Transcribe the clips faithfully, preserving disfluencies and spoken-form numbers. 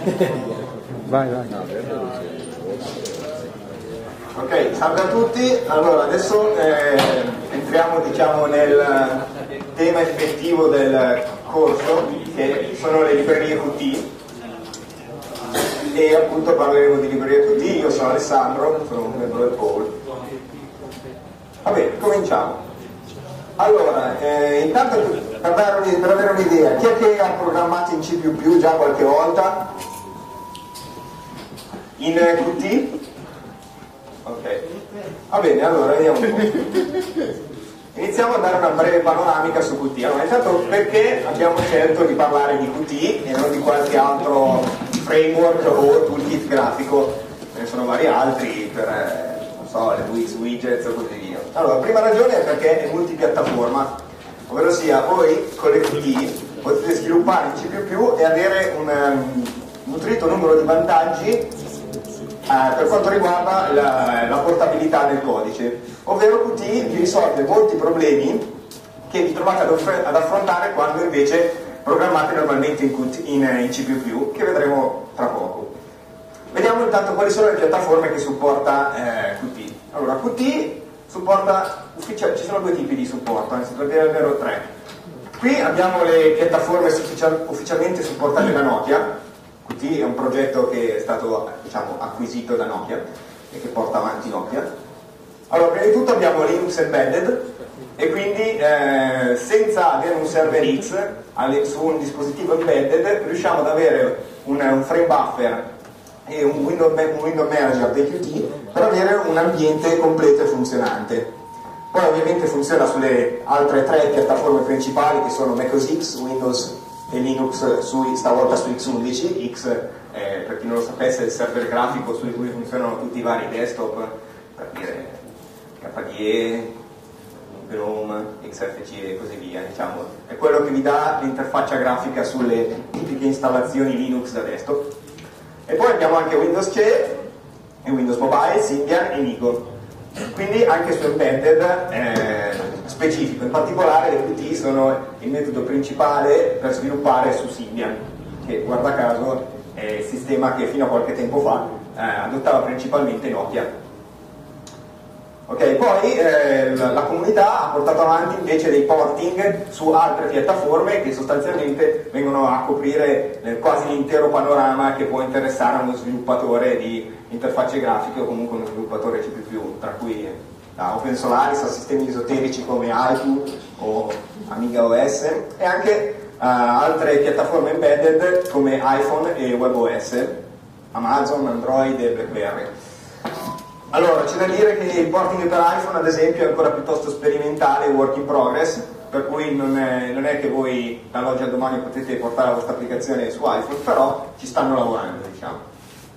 Vai, vai. Ok, salve a tutti. Allora, adesso eh, entriamo diciamo nel tema effettivo del corso, che sono le librerie Qt, e appunto parleremo di librerie Qt. Io sono Alessandro, sono un membro del Paul. Vabbè, cominciamo. Allora, eh, intanto per, dare, per avere un'idea, chi è che ha programmato in C più più già qualche volta? In Qt? Ok, va bene, allora vediamo un po'. Iniziamo a dare una breve panoramica su Qt. Allora, intanto perché abbiamo scelto di parlare di Qt e non di qualche altro framework o toolkit grafico? Ce ne sono vari altri per, eh, non so, le Wix, widgets o così via. Allora, la prima ragione è perché è multipiattaforma, ovvero sia voi con le Qt potete sviluppare in C più più e avere un um, nutrito numero di vantaggi Uh, per quanto riguarda la, la portabilità del codice, ovvero Qt vi risolve molti problemi che vi trovate ad, off- ad affrontare quando invece programmate normalmente in, Qt, in, in C più più, che vedremo tra poco. Vediamo intanto quali sono le piattaforme che supporta eh, Qt. Allora, Qt supporta, ufficia- ci sono due tipi di supporto, anzi per dire davvero tre. Qui abbiamo le piattaforme ufficial- ufficialmente supportate da Nokia. Qt è un progetto che è stato, diciamo, acquisito da Nokia e che porta avanti Nokia. Allora, prima di tutto abbiamo Linux Embedded, e quindi eh, senza avere un server X alle, su un dispositivo embedded riusciamo ad avere un, un frame buffer e un window, un window manager dei Qt per avere un ambiente completo e funzionante. Poi ovviamente funziona sulle altre tre piattaforme principali, che sono macOS X, Windows e Linux, su, stavolta su X undici. X, eh, per chi non lo sapesse, è il server grafico su cui funzionano tutti i vari desktop, per dire K D E, GNOME, X F C e così via. Diciamo, è quello che vi dà l'interfaccia grafica sulle tipiche installazioni Linux da desktop. E poi abbiamo anche Windows C E e Windows Mobile, Symbian e Nigo. Quindi anche su embedded eh, specifico, in particolare le Qt sono il metodo principale per sviluppare su Symbian, che guarda caso è il sistema che fino a qualche tempo fa eh, adottava principalmente Nokia. Ok, poi eh, la, la comunità ha portato avanti invece dei porting su altre piattaforme che sostanzialmente vengono a coprire eh, quasi l'intero panorama che può interessare a uno sviluppatore di interfacce grafiche o comunque uno sviluppatore C più più, tra cui da Open Solaris a sistemi esoterici come Aiku o Amiga O S, e anche uh, altre piattaforme embedded come iPhone e WebOS, Amazon, Android e BlackBerry. Allora, c'è da dire che il porting per iPhone, ad esempio, è ancora piuttosto sperimentale, work in progress, per cui non è, non è che voi dall'oggi al domani potete portare la vostra applicazione su iPhone, però ci stanno lavorando, diciamo.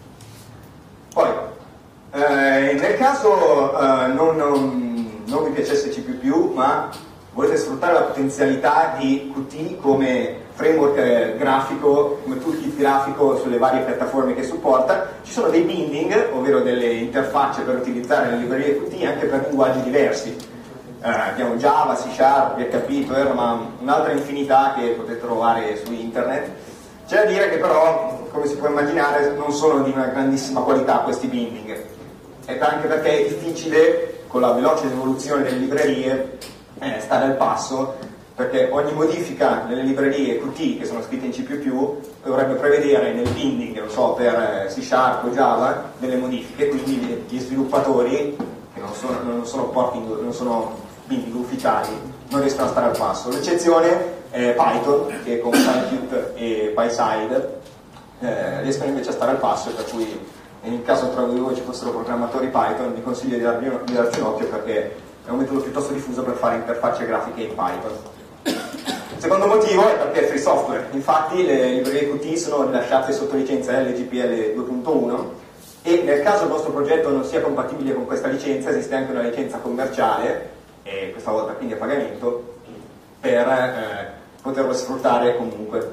Poi, eh, nel caso eh, non, non, non vi piacesse C più più, ma volete sfruttare la potenzialità di Qt come framework eh, grafico, come toolkit grafico sulle varie piattaforme che supporta, ci sono dei binding, ovvero delle interfacce per utilizzare le librerie Qt anche per linguaggi diversi. Eh, abbiamo Java, C Sharp, P H P, Perl, ma un'altra infinità che potete trovare su internet. C'è da dire che però, come si può immaginare, non sono di una grandissima qualità questi binding, e anche perché è difficile, con la veloce evoluzione delle librerie, eh, stare al passo, perché ogni modifica nelle librerie Qt che sono scritte in C più più dovrebbe prevedere nel binding, non so, per C Sharp o Java, delle modifiche, quindi gli sviluppatori, che non sono, non sono, porting, non sono binding ufficiali, non riescono a stare al passo. L'eccezione è Python, che con Scikit e PySide eh, riescono invece a stare al passo, per cui in caso tra di voi ci fossero programmatori Python vi consiglio di darvi, di darci un occhio, perché è un metodo piuttosto diffuso per fare interfacce grafiche in Python. Il secondo motivo è perché è free software. Infatti le librerie Qt sono rilasciate sotto licenza L G P L due punto uno, e nel caso il vostro progetto non sia compatibile con questa licenza esiste anche una licenza commerciale, e questa volta quindi a pagamento, per eh, poterlo sfruttare comunque.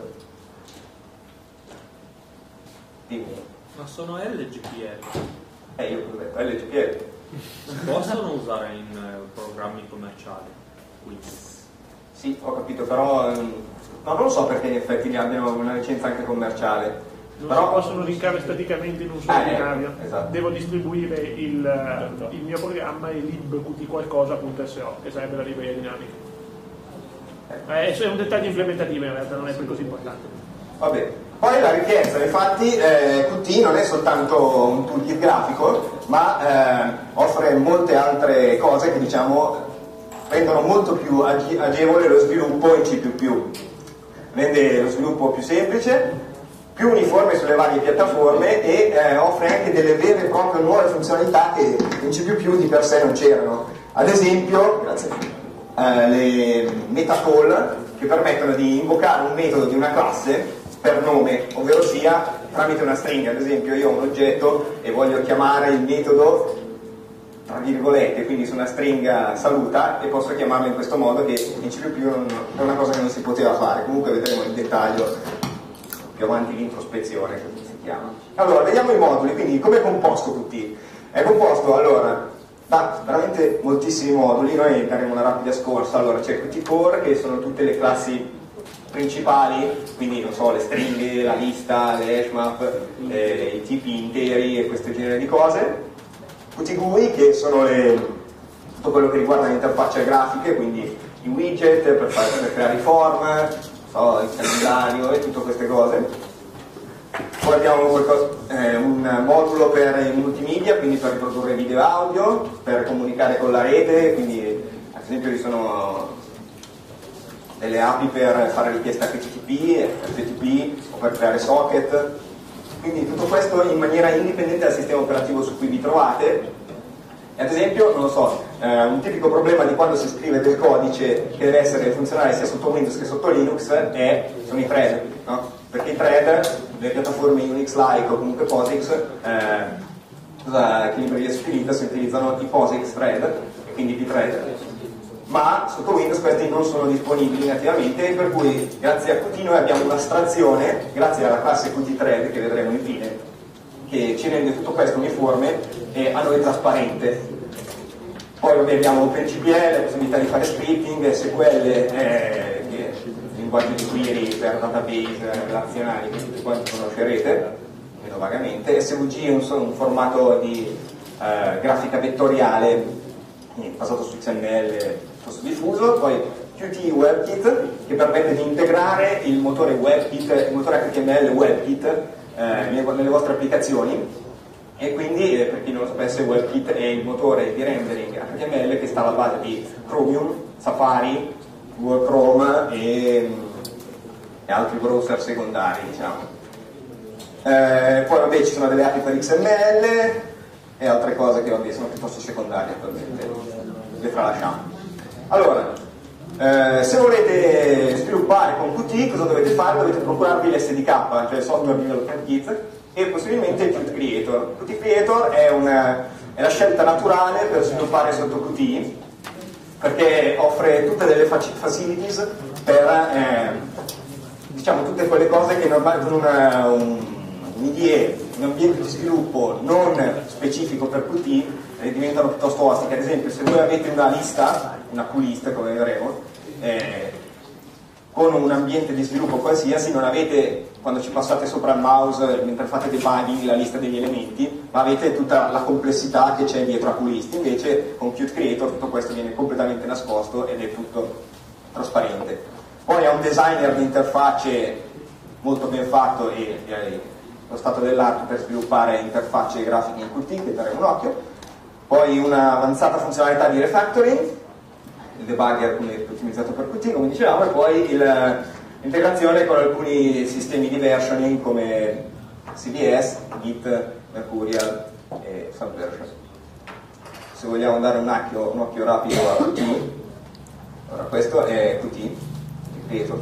Dimmi. Ma sono L G P L? Eh, io ho detto L G P L. Si possono usare in uh, programmi commerciali? Quindi. Sì, ho capito, però ehm, no, non lo so perché in effetti ne abbiano una licenza anche commerciale. Non Però... si possono linkare staticamente in un solo ah, binario. Eh, esatto. Devo distribuire il, il mio programma e libqt qualcosa.so, che sarebbe la libreria dinamica. Eh, è un dettaglio implementativo in realtà, non è poi così importante. Vabbè. Poi la richiesta, infatti, eh, Qt non è soltanto un toolkit grafico, ma eh, offre molte altre cose che diciamo rendono molto più ag- agevole lo sviluppo in C più più. Rende lo sviluppo più semplice, più uniforme sulle varie piattaforme e eh, offre anche delle vere e proprie nuove funzionalità che in C più più di per sé non c'erano. Ad esempio, grazie, eh, le meta call che permettono di invocare un metodo di una classe per nome, ovvero sia tramite una stringa. Ad esempio io ho un oggetto e voglio chiamare il metodo tra virgolette, quindi su una stringa saluta, e posso chiamarlo in questo modo, che in C più più non, è una cosa che non si poteva fare. Comunque vedremo in dettaglio più avanti l'introspezione, che si chiama. Allora, vediamo i moduli. Quindi come è composto Qt? È composto allora da veramente moltissimi moduli. Noi daremo una rapida scorsa. Allora c'è Qt Core, che sono tutte le classi principali, quindi non so, le stringhe, la lista, le hashmap, eh, i tipi interi e questo genere di cose. Qt G U I, che sono le, tutto quello che riguarda le interfacce grafiche, quindi i widget per, fare, per creare i form, so, il calendario e tutte queste cose. Poi abbiamo qualcosa, eh, un modulo per i multimedia, quindi per riprodurre video e audio, per comunicare con la rete, quindi ad esempio ci sono delle A P I per fare richiesta H T T P, F T P o per creare socket. Quindi tutto questo in maniera indipendente dal sistema operativo su cui vi trovate. E ad esempio, non lo so, eh, un tipico problema di quando si scrive del codice che deve essere funzionale sia sotto Windows che sotto Linux è, sono i thread, no? Perché i thread, le piattaforme Unix-like o comunque POSIX, eh, cosa, che libreria si utilizza, si utilizzano i POSIX thread, e quindi i thread, ma sotto Windows questi non sono disponibili nativamente, per cui grazie a Qt noi abbiamo un'astrazione, grazie alla classe Qt thread che vedremo infine, che ci rende tutto questo uniforme e a noi trasparente. Poi abbiamo OpenCPL, la possibilità di fare scripting, S Q L, eh, che linguaggio di query per database relazionali che tutti quanti conoscerete, meno vagamente. S V G è un, un formato di eh, grafica vettoriale basato su X M L piuttosto diffuso. Poi Qt WebKit, che permette di integrare il motore WebKit, il motore H T M L WebKit eh, nelle vostre applicazioni. E quindi, eh, per chi non lo sapesse, WebKit è il motore di rendering H T M L che sta alla base di Chromium, Safari, Google Chrome e, e altri browser secondari, diciamo. Eh, poi vabbè, ci sono delle A P I per X M L e altre cose che vabbè, sono piuttosto secondarie attualmente, le tralasciamo. Allora, eh, se volete sviluppare con Qt, cosa dovete fare? Dovete procurarvi l'S D K, cioè il Software Development Kit, e possibilmente il Qt Creator. Qt Creator è, una, è la scelta naturale per sviluppare sotto Qt, perché offre tutte delle facilities per eh, diciamo tutte quelle cose che normalmente con una, un, un I D E, un ambiente di sviluppo non specifico per Qt, eh, diventano piuttosto ostiche. Ad esempio, se voi avete una lista, una Q-list come vedremo, eh, con un ambiente di sviluppo qualsiasi, non avete, quando ci passate sopra il mouse mentre fate debugging, la lista degli elementi, ma avete tutta la complessità che c'è dietro a Q-list. Invece con Qt Creator tutto questo viene completamente nascosto ed è tutto trasparente. Poi ha un designer di interfacce molto ben fatto e, e lo stato dell'arte per sviluppare interfacce grafiche in Qt, che daremo un occhio. Poi un'avanzata funzionalità di refactoring, il debugger come ottimizzato per Qt, come dicevamo, e poi il, l'integrazione con alcuni sistemi di versioning come C D S, Git, Mercurial e Subversion. Se vogliamo dare un occhio, un occhio rapido a Qt, allora questo è Qt, il Creator.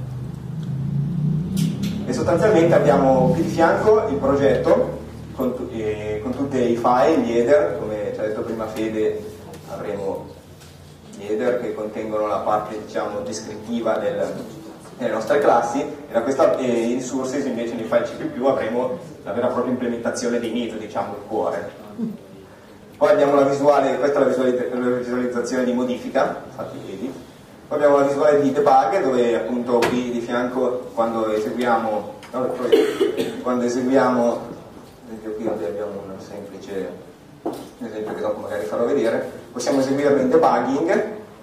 E sostanzialmente abbiamo qui di fianco il progetto con, tu, eh, con tutti i file, gli header, come ci ha detto prima Fede, avremo gli header che contengono la parte, diciamo, descrittiva del, delle nostre classi, e da questa eh, in sources invece nei file C più più avremo la vera e propria implementazione dei metodi, diciamo il cuore. Poi abbiamo la visuale, questa è la, visualizz- la visualizzazione di modifica, infatti vedi. Poi abbiamo la visuale di debug, dove appunto qui di fianco, quando eseguiamo, no, quando quando eseguiamo, ad esempio qui abbiamo un semplice esempio che dopo magari farò vedere, possiamo eseguirlo in debugging.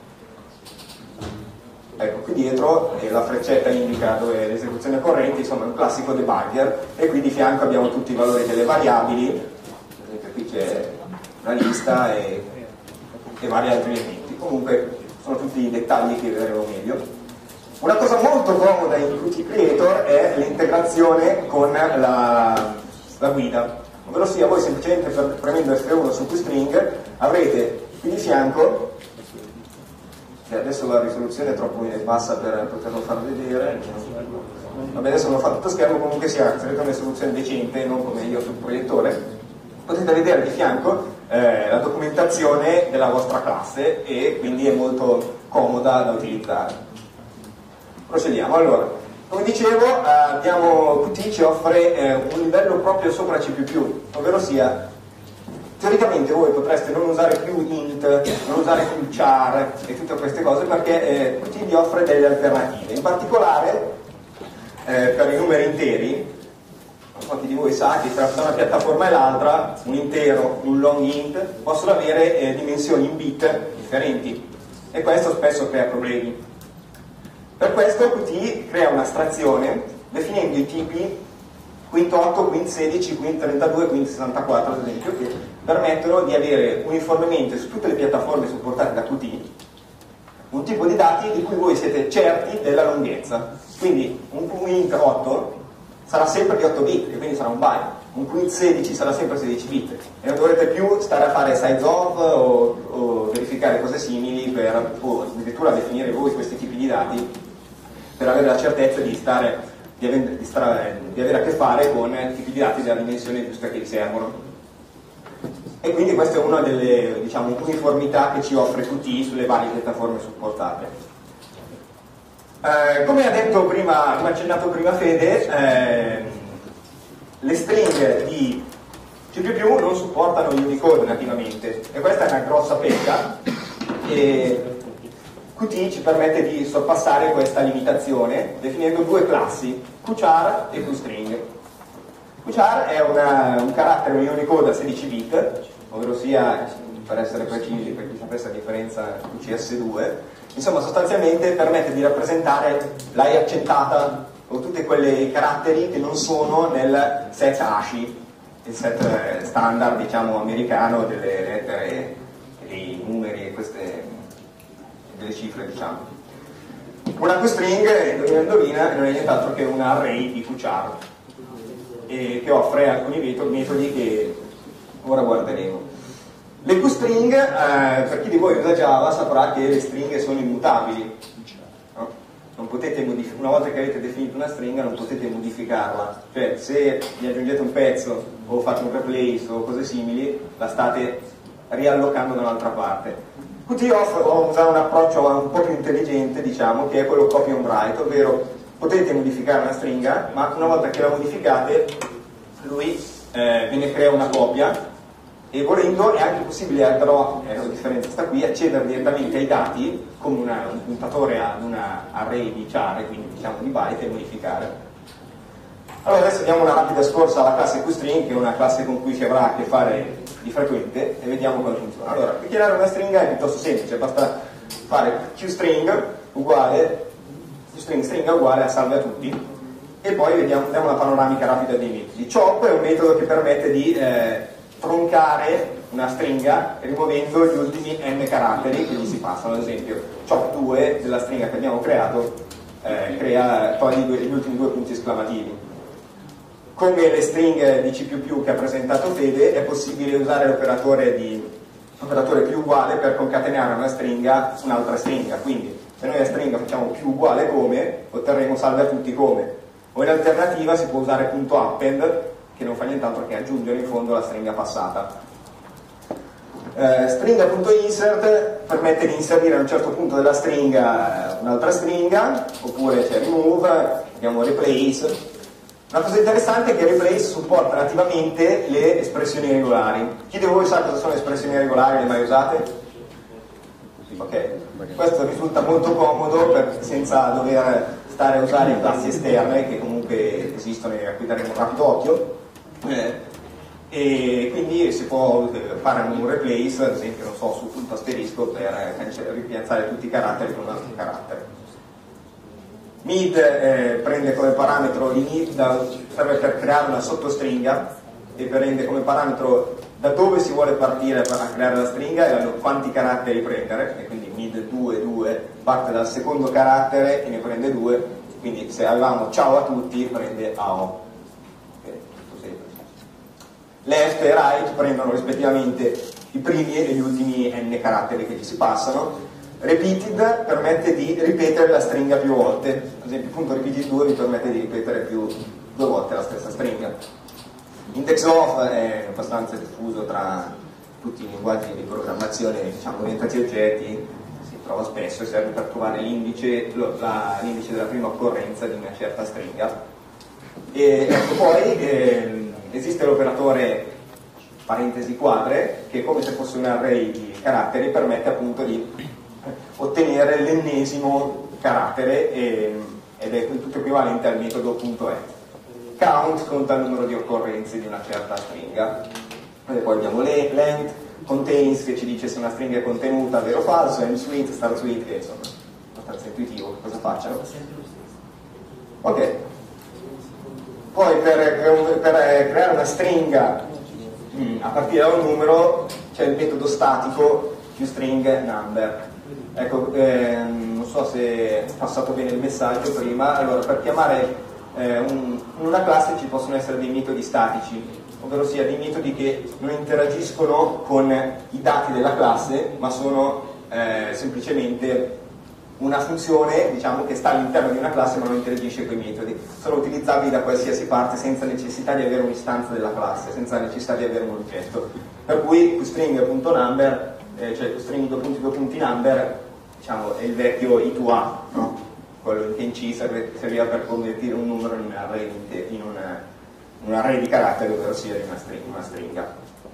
Ecco, qui dietro eh, la freccetta indica dove è l'esecuzione corrente, insomma è un classico debugger, e qui di fianco abbiamo tutti i valori delle variabili, ad esempio qui c'è una lista e, e vari altri elementi. Comunque sono tutti i dettagli che vedremo meglio. Una cosa molto comoda in Qt Creator è l'integrazione con la, la guida, ovvero sia voi semplicemente premendo F uno su QString avrete qui di fianco, che adesso la risoluzione è troppo bassa per poterlo far vedere, vabbè adesso non ho fatto tutto schermo, comunque sia, sarete una risoluzione decente, non come io sul proiettore, potete vedere di fianco eh, la documentazione della vostra classe e quindi è molto comoda da utilizzare. Procediamo. Allora, come dicevo, eh, abbiamo, Qt ci offre eh, un livello proprio sopra C più più, ovvero sia, teoricamente voi potreste non usare più int, non usare più char e tutte queste cose perché eh, Qt vi offre delle alternative. In particolare, eh, per i numeri interi, quanti di voi sa che tra una piattaforma e l'altra, un intero, un long int, possono avere eh, dimensioni in bit differenti, e questo spesso crea problemi. Per questo Qt crea un'astrazione definendo i tipi quint otto, quint sedici, quint trentadue, quint sessantaquattro ad esempio, che permettono di avere uniformemente su tutte le piattaforme supportate da Qt un tipo di dati di cui voi siete certi della lunghezza. Quindi un quint otto sarà sempre di otto bit e quindi sarà un byte, un quint sedici sarà sempre sedici bit e non dovrete più stare a fare size of o, o verificare cose simili per, o addirittura definire voi questi tipi di dati per avere la certezza di, stare, di, avere, di, stare, di avere a che fare con tipi di dati della dimensione giusta che vi servono. E quindi questa è una delle, diciamo, uniformità che ci offre Qt sulle varie piattaforme supportate. Eh, come ha detto prima, come ha accennato prima Fede, eh, le stringhe di C più più non supportano Unicode nativamente, e questa è una grossa pecca, e Qt ci permette di sorpassare questa limitazione definendo due classi, QChar e QString. QChar è una, un carattere in Unicode a sedici bit, ovvero sia, per essere precisi, per chi sapesse la differenza Q C S due, insomma sostanzialmente permette di rappresentare la E accentata o tutti quei caratteri che non sono nel set ASCII, il set standard diciamo americano delle lettere, dei numeri e queste delle cifre diciamo. Una QString, indovina indovina, non è nient'altro che un array di QChar e che offre alcuni metodi che ora guarderemo. Le QString, eh, per chi di voi usa Java saprà che le stringhe sono immutabili, no? Non potete modific- una volta che avete definito una stringa non potete modificarla, cioè se gli aggiungete un pezzo o fate un replace o cose simili la state riallocando da un'altra parte. Qt usa un approccio un po' più intelligente, diciamo, che è quello copy on write, ovvero potete modificare una stringa, ma una volta che la modificate lui eh, ve ne crea una copia, e volendo è anche possibile, però eh, la differenza sta qui, accedere direttamente ai dati come una, un puntatore ad una array di char, quindi diciamo di byte, e modificare. Allora adesso diamo una rapida scorsa alla classe QString, che è una classe con cui si avrà a che fare di frequente, e vediamo come funziona. Allora, per creare una stringa è piuttosto semplice, basta fare QString uguale QString stringa uguale a salve a tutti, e poi vediamo, diamo una panoramica rapida dei metodi. Chop è un metodo che permette di eh, troncare una stringa rimuovendo gli ultimi n caratteri che gli si passano. Ad esempio chop due della stringa che abbiamo creato eh, crea, toglie gli ultimi due punti esclamativi. Come le stringhe di C più più che ha presentato Fede, è possibile usare l'operatore di operatore più uguale per concatenare una stringa su un'altra stringa. Quindi se noi la stringa facciamo più uguale come, otterremo salve a tutti come, o in alternativa si può usare punto .append, che non fa nient'altro che aggiungere in fondo la stringa passata. Eh, stringa.insert permette di inserire a un certo punto della stringa un'altra stringa, oppure c'è remove, abbiamo replace. Una cosa interessante è che replace supporta nativamente le espressioni regolari. Chi di voi sa cosa sono le espressioni regolari? Le mai usate? Ok, questo risulta molto comodo per, senza dover stare a usare classi esterne che comunque comunque esistono e a cui daremo un rapido occhio, eh, e quindi si può fare un replace, ad esempio, non so, su punto asterisco per eh, ripiazzare tutti i caratteri con un altro carattere. Mid eh, prende come parametro l'init, serve per creare una sottostringa e prende come parametro da dove si vuole partire per creare la stringa e quanti caratteri prendere, e quindi mid due due parte dal secondo carattere e ne prende due, quindi se avevamo ciao a tutti prende A O. Okay, tutto semplice. Left e right prendono rispettivamente i primi e gli ultimi n caratteri che gli si passano. Repeated permette di ripetere la stringa più volte, ad esempio punto repeated due vi permette di ripetere più due volte la stessa stringa. Index of è abbastanza diffuso tra tutti i linguaggi di programmazione, diciamo, orientati a oggetti, si trova spesso e serve per trovare l'indice della prima occorrenza di una certa stringa. E ecco, poi eh, esiste l'operatore parentesi quadre che, come se fosse un array di caratteri, permette appunto di ottenere l'ennesimo carattere e, ed è tutto equivalente al metodo .et. Count conta il numero di occorrenze di una certa stringa. E poi abbiamo length, contains che ci dice se una stringa è contenuta, vero o falso, end suite, start suite, che insomma è abbastanza intuitivo che cosa facciano. Ok. Poi per, per creare una stringa a partire da un numero c'è il metodo statico toString number. Ecco, ehm, non so se è passato bene il messaggio prima. Allora, per chiamare eh, un, in una classe ci possono essere dei metodi statici, ovvero sia dei metodi che non interagiscono con i dati della classe, ma sono eh, semplicemente una funzione, diciamo, che sta all'interno di una classe ma non interagisce con i metodi. Sono utilizzabili da qualsiasi parte senza necessità di avere un'istanza della classe, senza necessità di avere un oggetto. Per cui toString.number, eh, cioè toString due punti due punti number, diciamo, è il vecchio I due A, no? Quello che in C serve, serviva per convertire un numero in un array, in una, un array di caratteri, ovvero sia di una stringa, una stringa.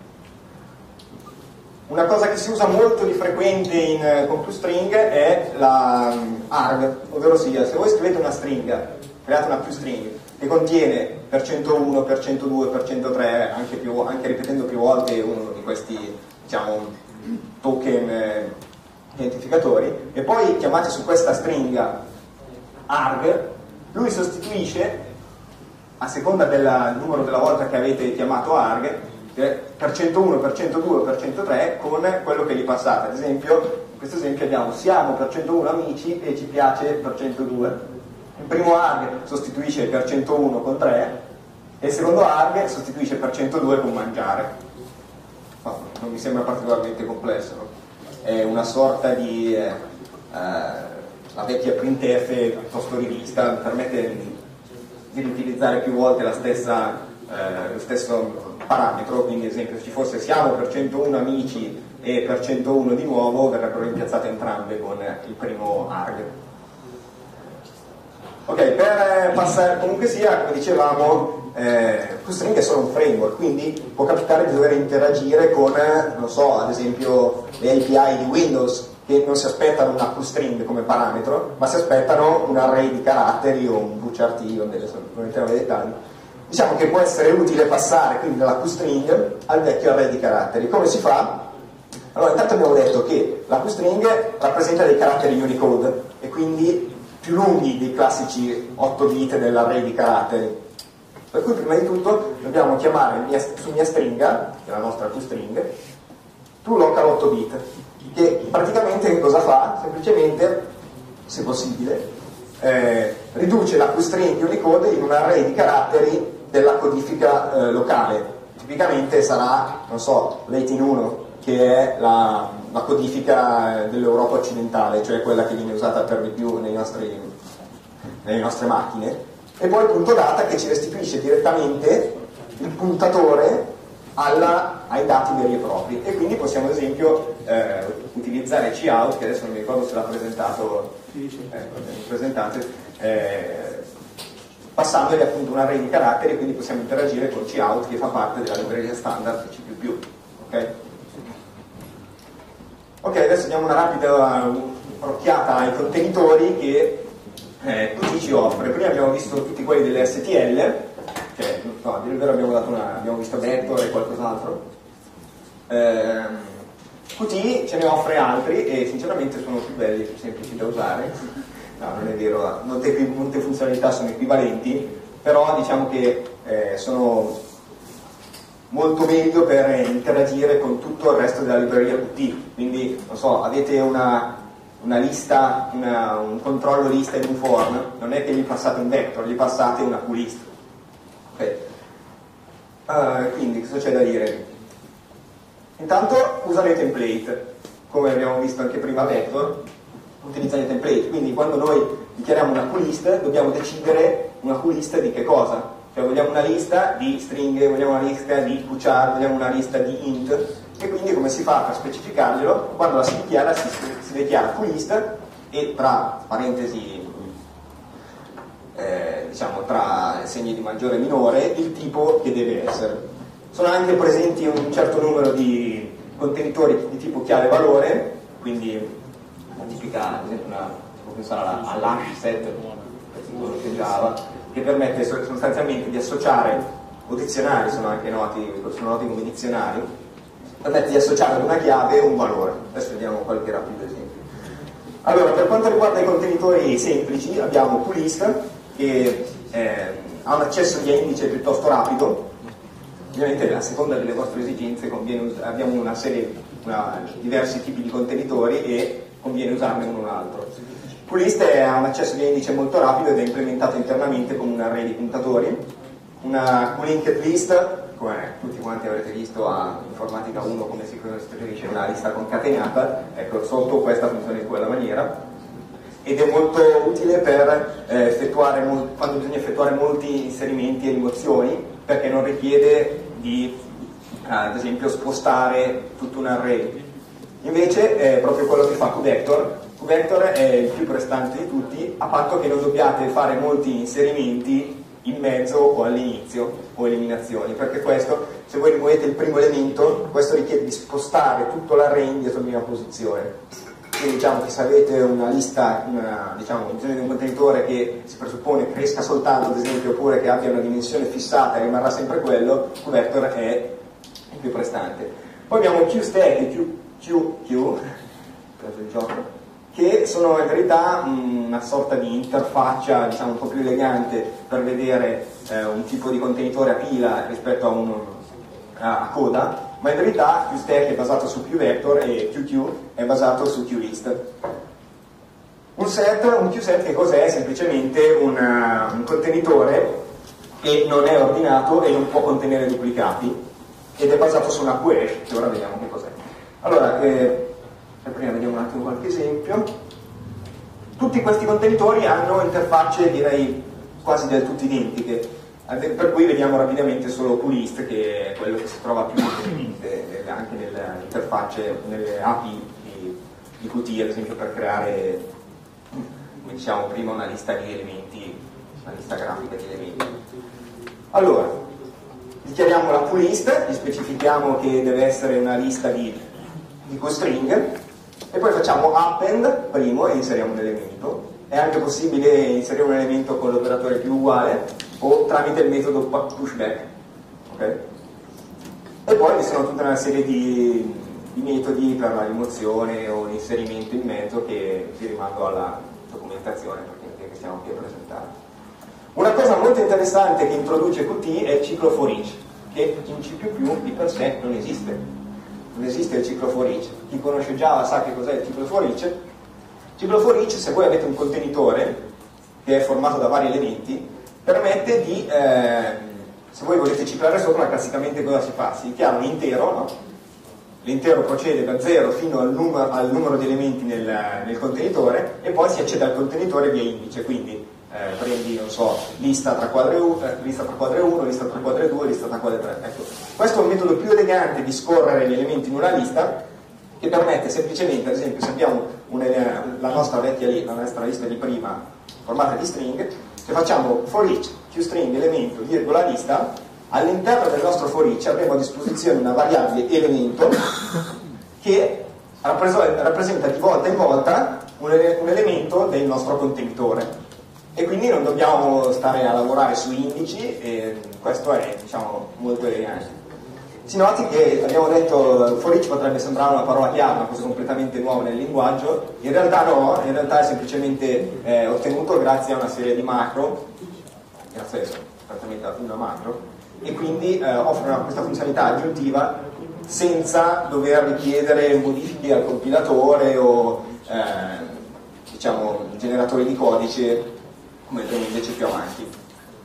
Una cosa che si usa molto di frequente in, con toString è la um, arg, ovvero sia, se voi scrivete una stringa, create una toString che contiene per centouno, per centodue, per centotré, anche, più, anche ripetendo più volte uno di questi, diciamo, token eh, identificatori, e poi chiamate su questa stringa arg, lui sostituisce, a seconda del numero della volta che avete chiamato arg, per centouno, per centodue, per centotré, con quello che gli passate. Ad esempio, in questo esempio abbiamo siamo per centouno amici e ci piace per centodue. Il primo arg sostituisce per centouno con tre e il secondo arg sostituisce per centodue con mangiare. No, non mi sembra particolarmente complesso, no? È una sorta di eh, eh, la vecchia printf piuttosto rivista, permette di riutilizzare più volte la stessa, eh, lo stesso parametro. Quindi, ad esempio, se ci fosse siamo per centouno amici e per centouno di nuovo, verrebbero rimpiazzate entrambe con il primo arg. Ok, per passare, comunque sia, come dicevamo, eh, toString è solo un framework, quindi può capitare di dover interagire con, non so, ad esempio le A P I di Windows, che non si aspettano una toString come parametro, ma si aspettano un array di caratteri o un bucrt, non entriamo nei dettagli. Diciamo che può essere utile passare quindi dalla toString al vecchio array di caratteri. Come si fa? Allora, intanto abbiamo detto che la toString rappresenta dei caratteri Unicode e quindi più lunghi dei classici otto bit dell'array di caratteri. Per cui prima di tutto dobbiamo chiamare mia, su mia stringa, che è la nostra toString, toLocal otto bit, che praticamente che cosa fa? Semplicemente, se possibile, eh, riduce la toString Unicode in un array di caratteri della codifica eh, locale. Tipicamente sarà, non so, l'eighteen uno, che è la, la codifica dell'Europa occidentale, cioè quella che viene usata per di più nei nostri, nelle nostre macchine, e poi il punto data che ci restituisce direttamente il puntatore alla, ai dati veri e propri, e quindi possiamo ad esempio eh, utilizzare cout, che adesso non mi ricordo se l'ha presentato, ecco, presentate, eh, passandogli appunto un array di caratteri, e quindi possiamo interagire con cout, che fa parte della libreria standard C più più. Ok? Ok, adesso diamo una rapida occhiata ai contenitori, che eh, Qt ci offre. Prima abbiamo visto tutti quelli delle S T L, cioè, no, a dire il vero abbiamo, dato una, abbiamo visto Vector e qualcos'altro. Eh, Qt ce ne offre altri e sinceramente sono più belli e più semplici da usare. No, non è vero, molte, molte funzionalità sono equivalenti, però diciamo che eh, sono molto meglio per interagire con tutto il resto della libreria Qt. Quindi, non so, avete una, una lista, una, un controllo lista in un form, non è che gli passate un vector, gli passate una qlist. Okay. Uh, quindi, cosa c'è da dire? Intanto usano i template, come abbiamo visto anche prima vector, utilizzano i template, quindi quando noi dichiariamo una qlist dobbiamo decidere una qlist di che cosa? Cioè vogliamo una lista di stringhe, vogliamo una lista di qchar, vogliamo una lista di int, e quindi come si fa per specificarglielo? Quando la si dichiara, si, si dichiara qlist e tra parentesi, eh, diciamo tra segni di maggiore e minore, il tipo che deve essere. Sono anche presenti un certo numero di contenitori di tipo chiave valore, quindi una tipica, ad esempio una, si può pensare alla, all'hash set che Java, che permette sostanzialmente di associare, o dizionari sono anche noti, sono noti come dizionari, permette di associare ad una chiave un valore. Adesso vediamo qualche rapido esempio. Allora, per quanto riguarda i contenitori semplici, abbiamo QList, che eh, ha un accesso via indice piuttosto rapido. Ovviamente a seconda delle vostre esigenze conviene, abbiamo una serie, una, diversi tipi di contenitori e conviene usarne uno o un altro. QList ha un accesso via indice molto rapido ed è implementato internamente con un array di puntatori. Una QLinked list, come tutti quanti avrete visto a Informatica uno come si costruisce una lista concatenata, ecco, sotto questa funziona in quella maniera, ed è molto utile per eh, effettuare, quando bisogna effettuare molti inserimenti e rimozioni, perché non richiede di, eh, ad esempio, spostare tutto un array. Invece è proprio quello che fa QVector. QVector è il più prestante di tutti, a patto che non dobbiate fare molti inserimenti in mezzo o all'inizio o eliminazioni, perché questo, se voi rimuovete il primo elemento, questo richiede di spostare tutto l'array indietro di una posizione. Quindi diciamo che se avete una lista, una, diciamo, bisogno di un contenitore che si presuppone cresca soltanto, ad esempio, oppure che abbia una dimensione fissata e rimarrà sempre quello, QVector è il più prestante. Poi abbiamo QStack e Q, Q, Q, il gioco, che sono in verità una sorta di interfaccia, diciamo, un po' più elegante per vedere eh, un tipo di contenitore a pila rispetto a, un, a coda, ma in verità QStack è basato su QVector e Q Q è basato su QList. Un set, un QSet che cos'è? È semplicemente una, un contenitore che non è ordinato e non può contenere duplicati, ed è basato su una QHash, che ora vediamo che cos'è. Allora, eh, prima vediamo un attimo qualche esempio. Tutti questi contenitori hanno interfacce, direi, quasi del tutto identiche, per cui vediamo rapidamente solo QList, che è quello che si trova più facilmente anche nelle interfacce, nelle A P I di, di Qt, ad esempio, per creare, come diciamo prima, una lista di elementi, una lista grafica di elementi. Allora, dichiariamo la QList, gli specifichiamo che deve essere una lista di, di QString, e poi facciamo append primo e inseriamo un elemento. È anche possibile inserire un elemento con l'operatore più uguale o tramite il metodo pushback, okay? E poi vi sono tutta una serie di, di metodi per la rimozione o l'inserimento in mezzo, che vi rimando alla documentazione perché stiamo qui a presentare. Una cosa molto interessante che introduce Qt è il ciclo for each, che in C più più di per sé non esiste. Non esiste il ciclo for each. Chi conosce Java sa che cos'è il ciclo for each. Il ciclo for each, se voi avete un contenitore che è formato da vari elementi, permette di, eh, se voi volete ciclare sopra, classicamente cosa si fa? Si dichiara un intero, no? L'intero procede da zero fino al numero, al numero di elementi nel, nel contenitore, e poi si accede al contenitore via indice, quindi eh, prendi, non so, lista tra quadre uno, lista tra quadre uno, lista tra quadre due, lista tra quadre tre. Ecco, questo è un metodo più elegante di scorrere gli elementi in una lista, che permette semplicemente, ad esempio, se abbiamo una, la nostra vecchia la nostra lista di prima formata di string, se facciamo for each QString elemento virgola lista, all'interno del nostro for each avremo a disposizione una variabile elemento che rappresenta di volta in volta un, un elemento del nostro contenitore. e quindi non dobbiamo stare a lavorare su indici, e questo è, diciamo, molto elegante. Si noti che abbiamo detto for each potrebbe sembrare una parola chiave, una cosa completamente nuova nel linguaggio, in realtà no, in realtà è semplicemente eh, ottenuto grazie a una serie di macro, grazie esattamente a una macro, e quindi eh, offre una, questa funzionalità aggiuntiva senza dover richiedere modifiche al compilatore o eh, diciamo generatori di codice come vedremo invece più avanti.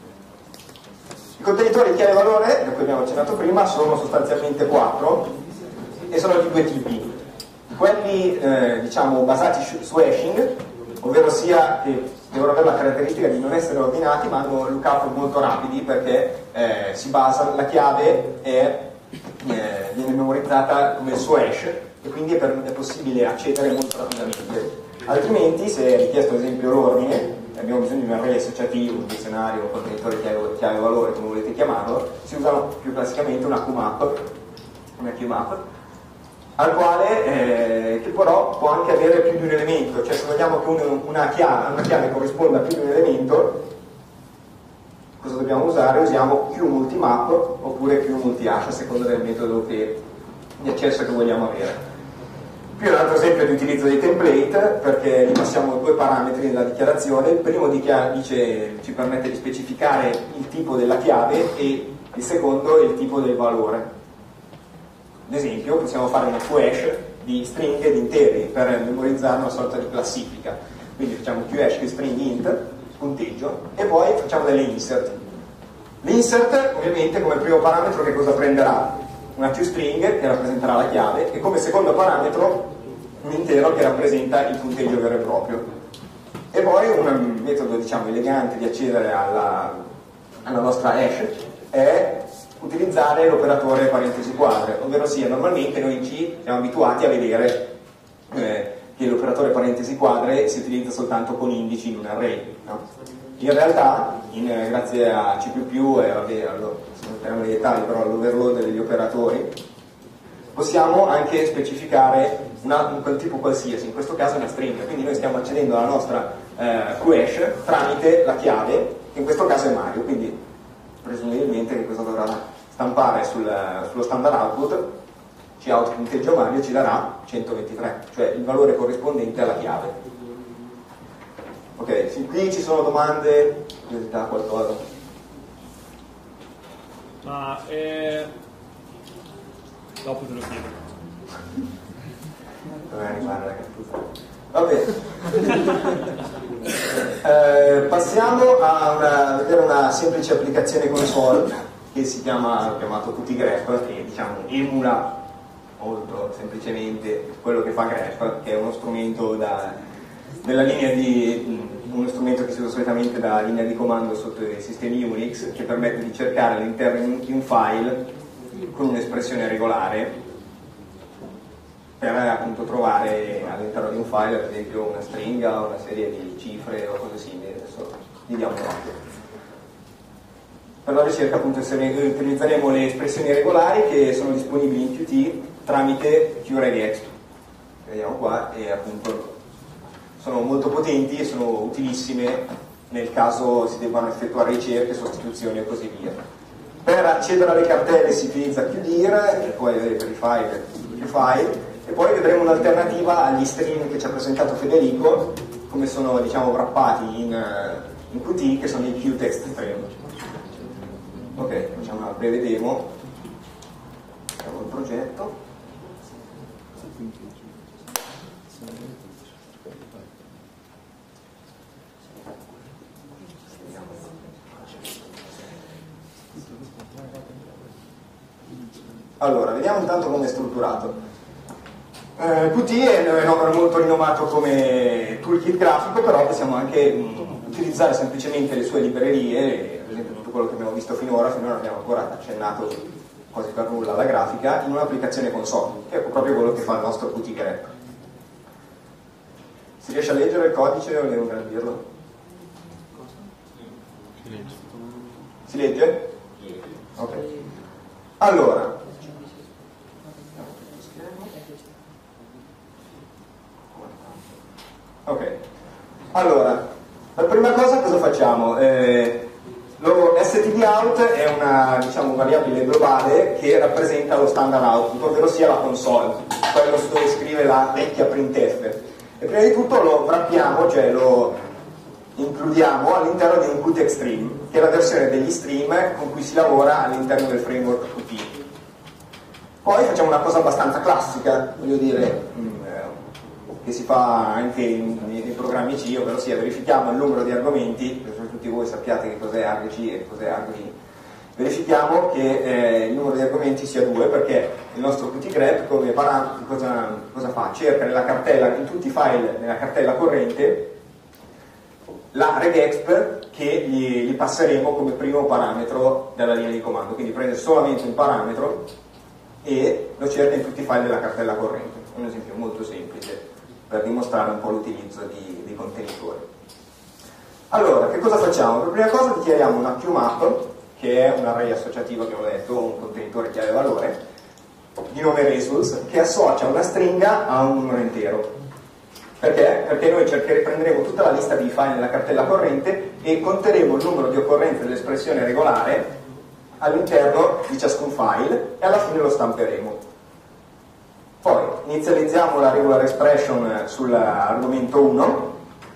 I contenitori chiave valore, da cui abbiamo accennato prima, sono sostanzialmente quattro e sono di due tipi. Quelli eh, diciamo basati su hashing, ovvero sia che devono avere la caratteristica di non essere ordinati ma hanno lookup molto rapidi perché eh, si basa, la chiave è, eh, viene memorizzata come il suo hash e quindi è, per, è possibile accedere molto rapidamente. Altrimenti, se è richiesto ad esempio l'ordine, abbiamo bisogno di un array associativo, un dizionario, un contenitore chiave, chiave valore, come volete chiamarlo, si usano più classicamente una Q map, una Q map, al quale eh, che però può anche avere più di un elemento, cioè se vogliamo che un, una, chiave, una chiave corrisponda a più di un elemento, cosa dobbiamo usare? Usiamo Q multimap oppure Q multihash a seconda del metodo che, di accesso che vogliamo avere. Qui un altro esempio di utilizzo dei template, perché gli passiamo due parametri nella dichiarazione. Il primo dice, ci permette di specificare il tipo della chiave e il secondo il tipo del valore. Ad esempio possiamo fare una QHash di stringhe di interi per memorizzare una sorta di classifica. Quindi facciamo QHash di string int, punteggio, e poi facciamo delle insert. L'insert ovviamente come primo parametro che cosa prenderà? Una toString che rappresenterà la chiave e come secondo parametro un intero che rappresenta il punteggio vero e proprio. E poi un metodo diciamo elegante di accedere alla, alla nostra hash è utilizzare l'operatore parentesi quadre, ovvero sia normalmente noi ci siamo abituati a vedere eh, che l'operatore parentesi quadre si utilizza soltanto con indici in un array, no? In realtà, in, eh, grazie a C più più e vabbè, allora, non entriamo nei dettagli, però all'overload degli operatori, possiamo anche specificare una, un quel tipo qualsiasi, in questo caso una stringa, quindi noi stiamo accedendo alla nostra eh, QHash tramite la chiave, che in questo caso è Mario, quindi presumibilmente che cosa dovrà stampare sul, sullo standard output, cout punteggio Mario ci darà centoventitré, cioè il valore corrispondente alla chiave. Ok, fin qui ci sono domande, curiosità, qualcosa? Ma eh... dopo te lo chiedo. Dove rimane la cattura? Va bene. eh, passiamo a, una, a vedere una semplice applicazione console che si chiama, chiamato Qtgraph, che diciamo emula molto semplicemente quello che fa Graph, che è uno strumento da nella linea di uno strumento che si usa solitamente da linea di comando sotto i sistemi Unix, che permette di cercare all'interno di un file con un'espressione regolare per appunto trovare all'interno di un file per esempio una stringa o una serie di cifre o cose simili. Adesso gli diamo un occhio. Per la ricerca appunto utilizzeremo le espressioni regolari che sono disponibili in Qt tramite QRegex. Vediamo qua, e appunto sono molto potenti e sono utilissime nel caso si debbano effettuare ricerche, sostituzioni e così via. Per accedere alle cartelle si utilizza qdir, e poi per i file, più file, e poi vedremo un'alternativa agli stream che ci ha presentato Federico, come sono diciamo wrappati in, in Qt, che sono i Qtext stream. Ok, facciamo una breve demo. Facciamo il progetto. Allora, vediamo intanto come è strutturato. Eh, Qt è, è molto rinomato come toolkit grafico, però possiamo anche mh, utilizzare semplicemente le sue librerie, ad esempio tutto quello che abbiamo visto finora, finora non abbiamo ancora accennato quasi per nulla alla grafica, in un'applicazione console, che è proprio quello che fa il nostro Qtgraph. Si riesce a leggere il codice o devo ingrandirlo? Si legge? Ok. Allora, ok, allora, la prima cosa cosa variabile globale che rappresenta lo standard output, ovvero sia la console, quello su dove scrive la vecchia printf. E prima di tutto lo wrappiamo, cioè lo includiamo all'interno di un Qt Stream, che è la versione degli stream con cui si lavora all'interno del framework Qt. Poi facciamo una cosa abbastanza classica, voglio dire, che si fa anche in, nei programmi C, ovvero sia verifichiamo il numero di argomenti, per tutti voi sappiate che cos'è argc e cos'è argc, verifichiamo che eh, il numero di argomenti sia due, perché il nostro qtgrep come parametro cosa, cosa fa? Cerca nella cartella, in tutti i file nella cartella corrente, la regexp che gli, gli passeremo come primo parametro della linea di comando, quindi prende solamente un parametro e lo cerca in tutti i file della cartella corrente. Un esempio molto semplice per dimostrare un po' l'utilizzo di, di contenitori. Allora, che cosa facciamo? Per prima cosa dichiariamo una QMAP, che è un array associativo, abbiamo detto, un contenitore chiave valore, di nome results, che associa una stringa a un numero intero. Perché? Perché noi cercheremo, prenderemo tutta la lista di file nella cartella corrente e conteremo il numero di occorrenze dell'espressione regolare all'interno di ciascun file e alla fine lo stamperemo. Poi inizializziamo la regular expression sull'argomento uno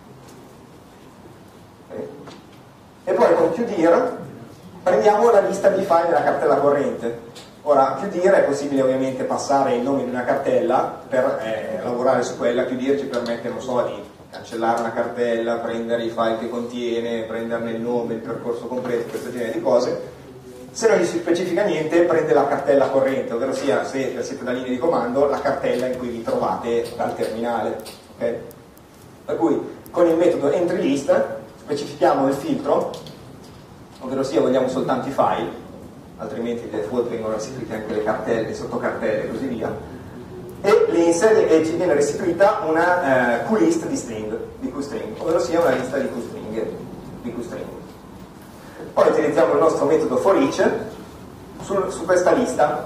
e poi con qdir prendiamo la lista di file nella cartella corrente. Ora, qdir è possibile ovviamente passare il nome di una cartella per eh, lavorare su quella. Qdir ci permette, non so, di cancellare una cartella, prendere i file che contiene, prenderne il nome, il percorso completo, questo genere di cose. Se non gli si specifica niente, prende la cartella corrente, ovvero sia, se siete da linea di comando, la cartella in cui vi trovate dal terminale. Okay? Per cui con il metodo entryList specifichiamo il filtro, ovvero sia vogliamo soltanto i file, altrimenti di default vengono restituite anche le cartelle, le sottocartelle e così via, e, le inseri, e ci viene restituita una eh, QList di string, di QString, ovvero sia una lista di QString, di QString. Poi utilizziamo il nostro metodo forEach su, su questa lista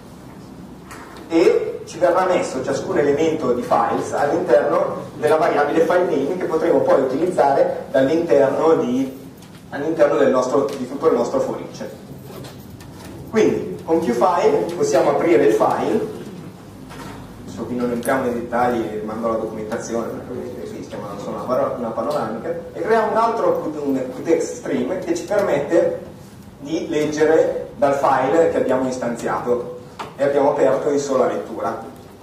e ci verrà messo ciascun elemento di files all'interno della variabile filename che potremo poi utilizzare all'interno di, all'interno del nostro, di tutto il nostro forEach. Quindi con qfile possiamo aprire il file, adesso qui non entriamo nei dettagli, mando la documentazione perché si chiama solo una, una panoramica, e creiamo un altro un Qtext stream che ci permette di leggere dal file che abbiamo istanziato e abbiamo aperto in sola lettura.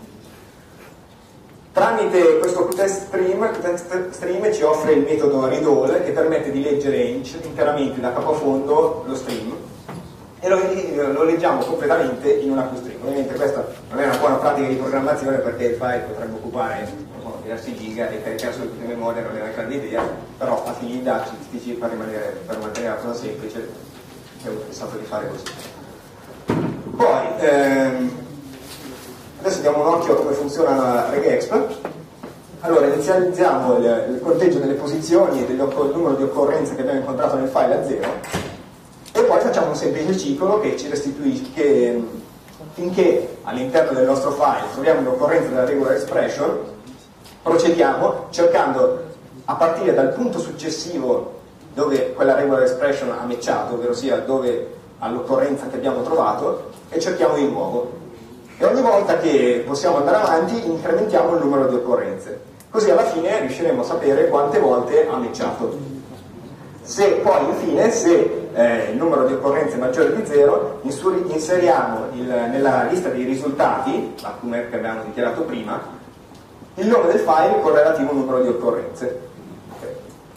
Tramite questo Qtext stream, Qtext stream ci offre il metodo readAll che permette di leggere interamente da capo a fondo lo stream e lo, lo leggiamo completamente in una QString. Ovviamente questa non è una buona pratica di programmazione perché il file potrebbe occupare so, diversi giga e caricare su tutte le memorie non è una grande idea, però a fini didattici per, rimanere, per mantenere la cosa semplice abbiamo pensato di fare così. Poi ehm, adesso diamo un occhio a come funziona la regexp. Allora inizializziamo il, il conteggio delle posizioni e del numero di occorrenze che abbiamo incontrato nel file a zero e poi facciamo un semplice ciclo che ci restituisce che finché all'interno del nostro file troviamo l'occorrenza della regular expression procediamo cercando a partire dal punto successivo dove quella regular expression ha matchato, ovvero sia dove all'occorrenza che abbiamo trovato, e cerchiamo di nuovo. E ogni volta che possiamo andare avanti incrementiamo il numero di occorrenze. Così alla fine riusciremo a sapere quante volte ha matchato. Se poi infine, se eh, il numero di occorrenze è maggiore di zero, inseriamo il, nella lista dei risultati, la Q M E R che abbiamo dichiarato prima, il nome del file con relativo numero di occorrenze. Okay.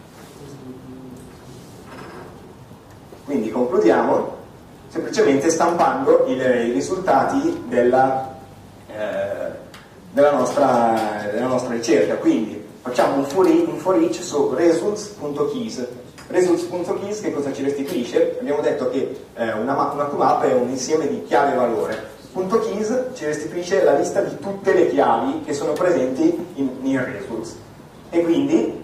Quindi concludiamo semplicemente stampando il, i risultati della, eh, della, nostra, della nostra ricerca. Quindi facciamo un for, un for each su results.keys. Results.keys che cosa ci restituisce? Abbiamo detto che eh, una, una Q MAP è un insieme di chiave valore. .keys ci restituisce la lista di tutte le chiavi che sono presenti in, in results. E quindi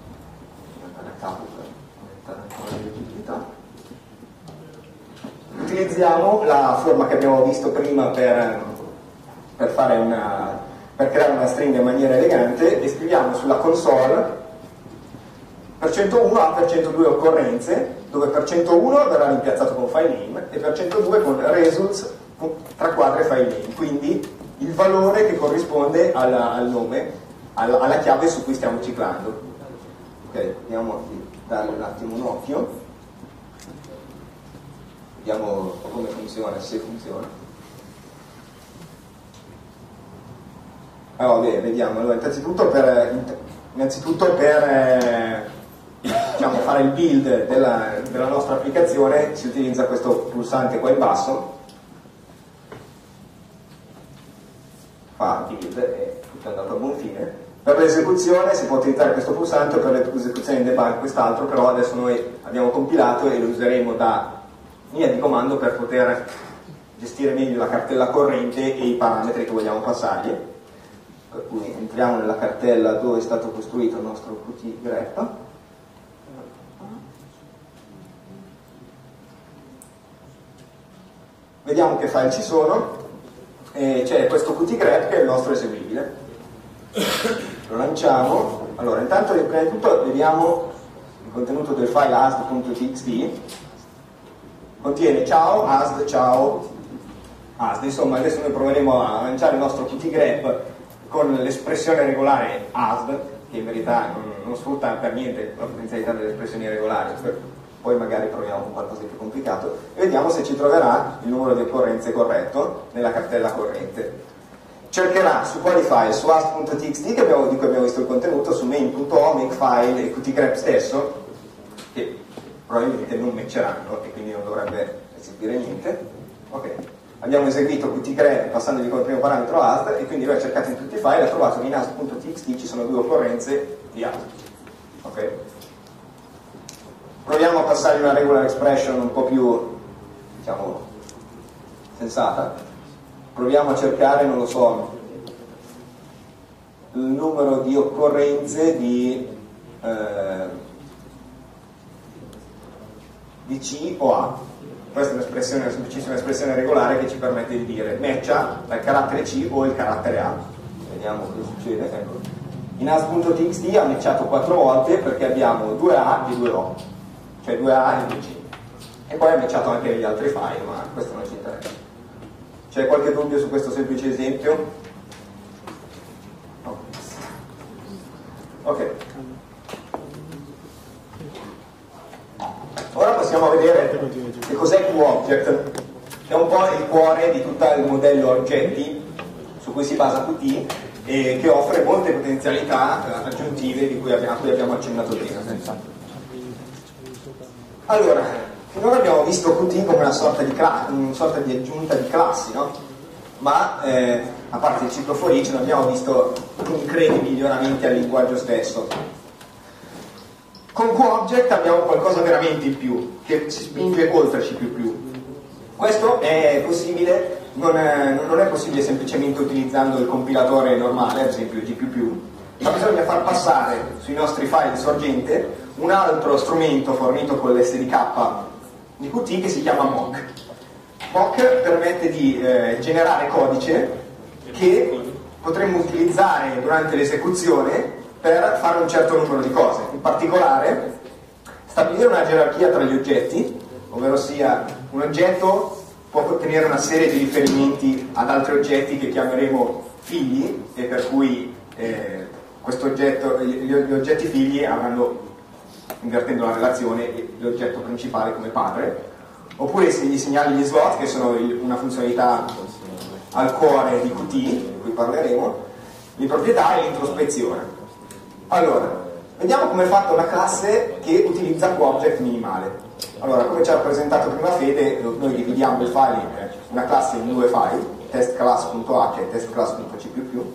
utilizziamo la forma che abbiamo visto prima per, per, fare una, per creare una stringa in maniera elegante e scriviamo sulla console per centouno ha per centodue occorrenze, dove per centouno verrà rimpiazzato con file name e per centodue con results tra quadre e file name, quindi il valore che corrisponde alla, al nome, alla, alla chiave su cui stiamo ciclando. Ok, andiamo a dare un attimo un occhio, vediamo come funziona, se funziona. Allora, beh, vediamo. Allora, innanzitutto per, innanzitutto per eh, diciamo, fare il build della, della nostra applicazione si utilizza questo pulsante qua in basso, fa build e tutto è andato a buon fine. Per l'esecuzione si può utilizzare questo pulsante, per l'esecuzione in debug quest'altro, però adesso noi abbiamo compilato e lo useremo da linea di comando per poter gestire meglio la cartella corrente e i parametri che vogliamo passargli. Per cui entriamo nella cartella dove è stato costruito il nostro Qt grep. Vediamo che file ci sono. E c'è questo Qt grep che è il nostro eseguibile. Lo lanciamo. Allora, intanto prima di tutto vediamo il contenuto del file asd.txt. Contiene ciao, asd, ciao, asd. Insomma, adesso noi proveremo a lanciare il nostro Qt grep con l'espressione regolare asd, che in verità non, non sfrutta per niente la potenzialità delle espressioni regolari. Poi magari proviamo con qualcosa di più complicato e vediamo se ci troverà il numero di occorrenze corretto nella cartella corrente. Cercherà su quali file? Su asd.txt, che abbiamo, di cui abbiamo visto il contenuto, su main.o, makefile e qtgrep stesso, che probabilmente non matcheranno e quindi non dovrebbe eseguire niente. Ok, abbiamo eseguito qtgrep passandogli come primo parametro asd e quindi lui ha cercato in tutti i file e ha trovato che in asd.txt ci sono due occorrenze di asd. Ok? Proviamo a passargli una regular expression un po' più, diciamo, sensata. Proviamo a cercare, non lo so, il numero di occorrenze di, eh, di C o A. Questa è un'espressione, una semplicissima espressione regolare che ci permette di dire matcha il carattere C o il carattere A. Vediamo cosa succede. Ecco. In asd.txt ha matchato quattro volte perché abbiamo due A e due O. Cioè due A e due C, e poi ha matchato anche gli altri file, ma questo non ci interessa. C'è qualche dubbio su questo semplice esempio? No. Ok. Ora passiamo a vedere che cos'è QObject, che è un po' il cuore di tutto il modello oggetti su cui si basa Qt e che offre molte potenzialità aggiuntive di cui abbiamo, a cui abbiamo accennato prima. Allora, finora abbiamo visto Qt come una sorta di, una sorta di aggiunta di classi, no? Ma, eh, a parte il ciclo for each, non abbiamo visto concreti miglioramenti al linguaggio stesso. Con QObject abbiamo qualcosa veramente in più, che si spinge oltre C più più. Questo è possibile, non è, non è possibile semplicemente utilizzando il compilatore normale, ad esempio il G più più, ma bisogna far passare sui nostri file di sorgente un altro strumento fornito con l'S D K di Qt che si chiama mock. Mock permette di eh, generare codice che potremmo utilizzare durante l'esecuzione per fare un certo numero di cose. In particolare, stabilire una gerarchia tra gli oggetti, ovvero sia un oggetto può contenere una serie di riferimenti ad altri oggetti che chiameremo figli e per cui eh, questo oggetto, gli, gli oggetti figli avranno, invertendo la relazione, l'oggetto principale come padre, oppure se gli segnali gli slot, che sono una funzionalità al cuore di Qt, di cui parleremo, le proprietà e l'introspezione. Allora, vediamo come è fatta una classe che utilizza QObject minimale. Allora, come ci ha presentato prima Fede, noi dividiamo il file, una classe in due file, testclass.h e testclass.c++.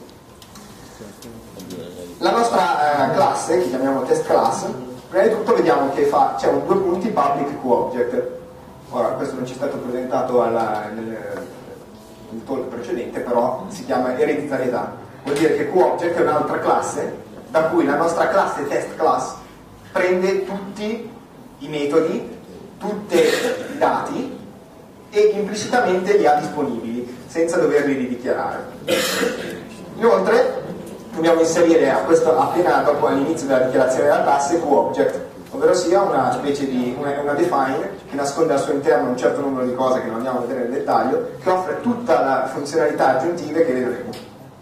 La nostra eh, classe, che chiamiamo testclass, prima di tutto vediamo che fa, c'è un due punti public QObject. Ora, questo non ci è stato presentato alla, nel, nel talk precedente, però si chiama ereditarietà. Vuol dire che QObject è un'altra classe da cui la nostra classe testclass prende tutti i metodi, tutti i dati e implicitamente li ha disponibili, senza doverli ridichiarare. Inoltre, dobbiamo inserire a questo, appena dopo all'inizio della dichiarazione della classe QObject, ovvero sia una specie di una, una define che nasconde al suo interno un certo numero di cose che non andiamo a vedere nel dettaglio, che offre tutta la funzionalità aggiuntive che vedremo.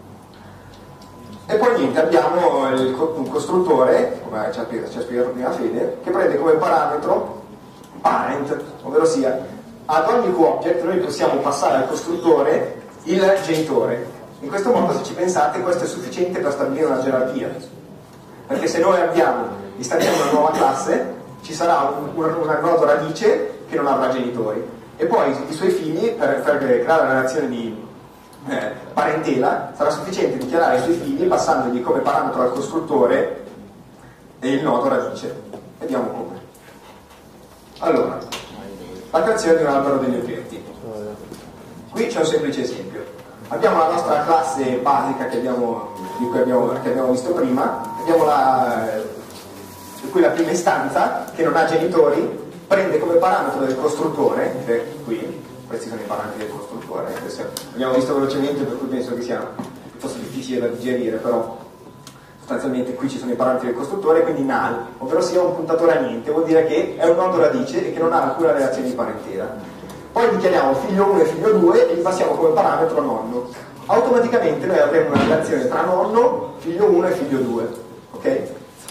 E poi niente, abbiamo il, un costruttore, come ci ha, ci ha spiegato prima Fede, che prende come parametro parent, ovvero sia ad ogni QObject noi possiamo passare al costruttore il genitore. In questo modo, se ci pensate, questo è sufficiente per stabilire una gerarchia, perché se noi abbiamo installiamo una nuova classe, ci sarà un, un, un nodo radice che non avrà genitori, e poi i suoi figli, per, per creare la relazione di eh, parentela, sarà sufficiente dichiarare i suoi figli passandogli come parametro al costruttore e il nodo radice. Vediamo come. Allora, la creazione di un albero degli oggetti. Qui c'è un semplice esempio. Abbiamo la nostra classe basica che abbiamo, di cui abbiamo, che abbiamo visto prima, abbiamo la, di cui la prima istanza, che non ha genitori, prende come parametro del costruttore, che qui, questi sono i parametri del costruttore, abbiamo visto velocemente, per cui penso che sia piuttosto difficile da digerire, però sostanzialmente qui ci sono i parametri del costruttore, quindi null, ovvero sia un puntatore a niente, vuol dire che è un nodo radice e che non ha alcuna relazione di parentela. Poi dichiariamo figlio uno e figlio due e gli passiamo come parametro nonno. Automaticamente noi avremo una relazione tra nonno, figlio uno e figlio due. Ok?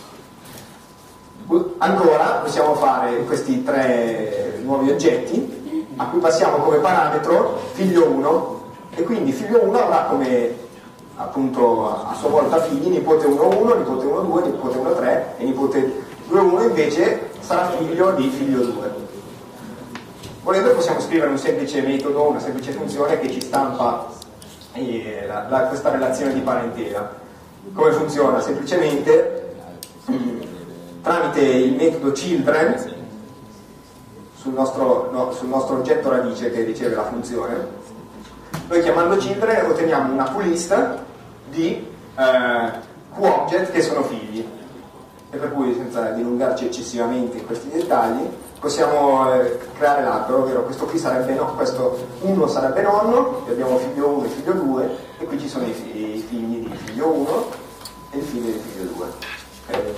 Ancora possiamo fare questi tre nuovi oggetti a cui passiamo come parametro figlio uno, e quindi figlio uno avrà come appunto a sua volta figli, nipote uno uno, nipote uno due, nipote uno tre, e nipote due uno invece sarà figlio di figlio due. Volendo possiamo scrivere un semplice metodo, una semplice funzione che ci stampa eh, la, la, questa relazione di parentela. Come funziona? Semplicemente tramite il metodo children sul nostro, no, sul nostro oggetto radice che riceve la funzione, noi chiamando children otteniamo una pullist di eh, QObject che sono figli, e per cui, senza dilungarci eccessivamente in questi dettagli, possiamo eh, creare l'albero, ovvero questo qui sarebbe no, questo uno sarebbe nonno, e abbiamo figlio uno e figlio due, e qui ci sono i figli, i figli di figlio uno e il figlio di figlio due. Okay.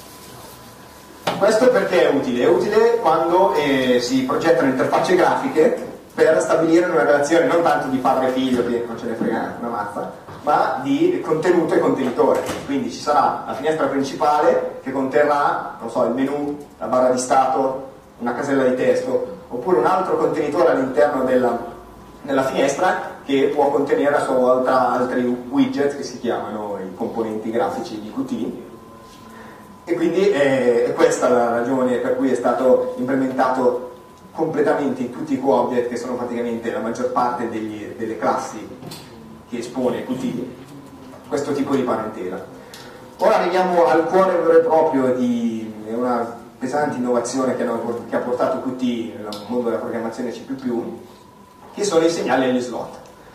Questo perché è utile? È utile quando eh, si progettano interfacce grafiche per stabilire una relazione non tanto di padre e figlio, che non ce ne frega una mazza, ma di contenuto e contenitore. Quindi ci sarà la finestra principale che conterrà, non so, il menu, la barra di stato, una casella di testo, oppure un altro contenitore all'interno della, della finestra che può contenere a sua volta altri widget che si chiamano i componenti grafici di Qt. E quindi è, è questa la ragione per cui è stato implementato completamente in tutti i QObject, che sono praticamente la maggior parte degli, delle classi che espone Qt, questo tipo di parentela. Ora arriviamo al cuore vero e proprio di una pesante innovazione che, hanno, che ha portato Qt nel mondo della programmazione C plus plus, che sono i segnali agli slot.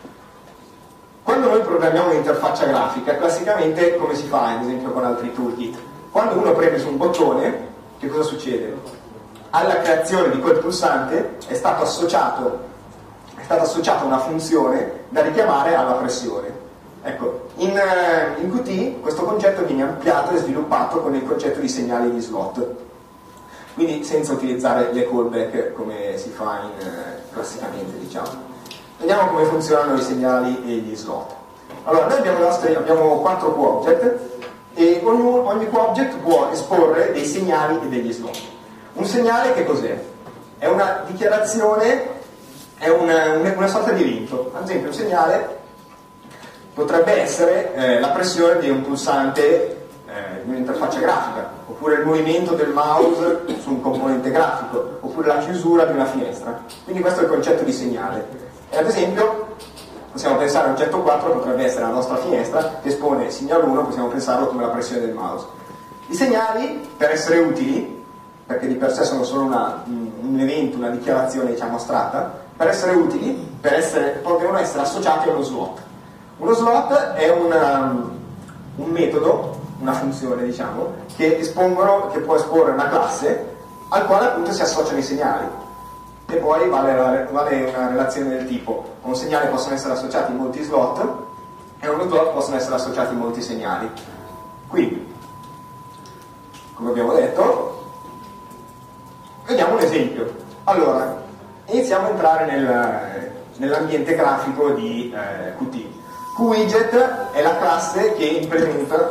Quando noi programmiamo un'interfaccia grafica, classicamente come si fa ad esempio con altri toolkit? Quando uno preme su un bottone, che cosa succede? Alla creazione di quel pulsante è stato associato, è stata associata una funzione da richiamare alla pressione. Ecco, in, in Qt questo concetto viene ampliato e sviluppato con il concetto di segnali di slot, quindi senza utilizzare le callback come si fa in, eh, classicamente, diciamo. Vediamo come funzionano i segnali e gli slot. Allora, noi abbiamo, nostri, abbiamo quattro QObject e ogni, ogni QObject può esporre dei segnali e degli slot. Un segnale che cos'è? È una dichiarazione, è una, una sorta di evento. Ad esempio un segnale potrebbe essere eh, la pressione di un pulsante eh, di un'interfaccia grafica, oppure il movimento del mouse su un componente grafico, oppure la chiusura di una finestra. Quindi questo è il concetto di segnale. E ad esempio possiamo pensare all'oggetto quattro, potrebbe essere la nostra finestra che espone segnale uno, possiamo pensarlo come la pressione del mouse. I segnali, per essere utili, perché di per sé sono solo una, un evento, una dichiarazione diciamo astratta, per essere utili, per essere, devono essere associati a uno slot. Uno slot è una, un metodo, una funzione diciamo, che, espongono, che può esporre una classe al quale appunto si associano i segnali. E poi vale, vale una relazione del tipo: a un segnale possono essere associati molti slot, e a uno slot possono essere associati molti segnali. Quindi, come abbiamo detto, vediamo un esempio. Allora, iniziamo a entrare nel, nell'ambiente grafico di eh, Qt. QWidget è la classe che implementa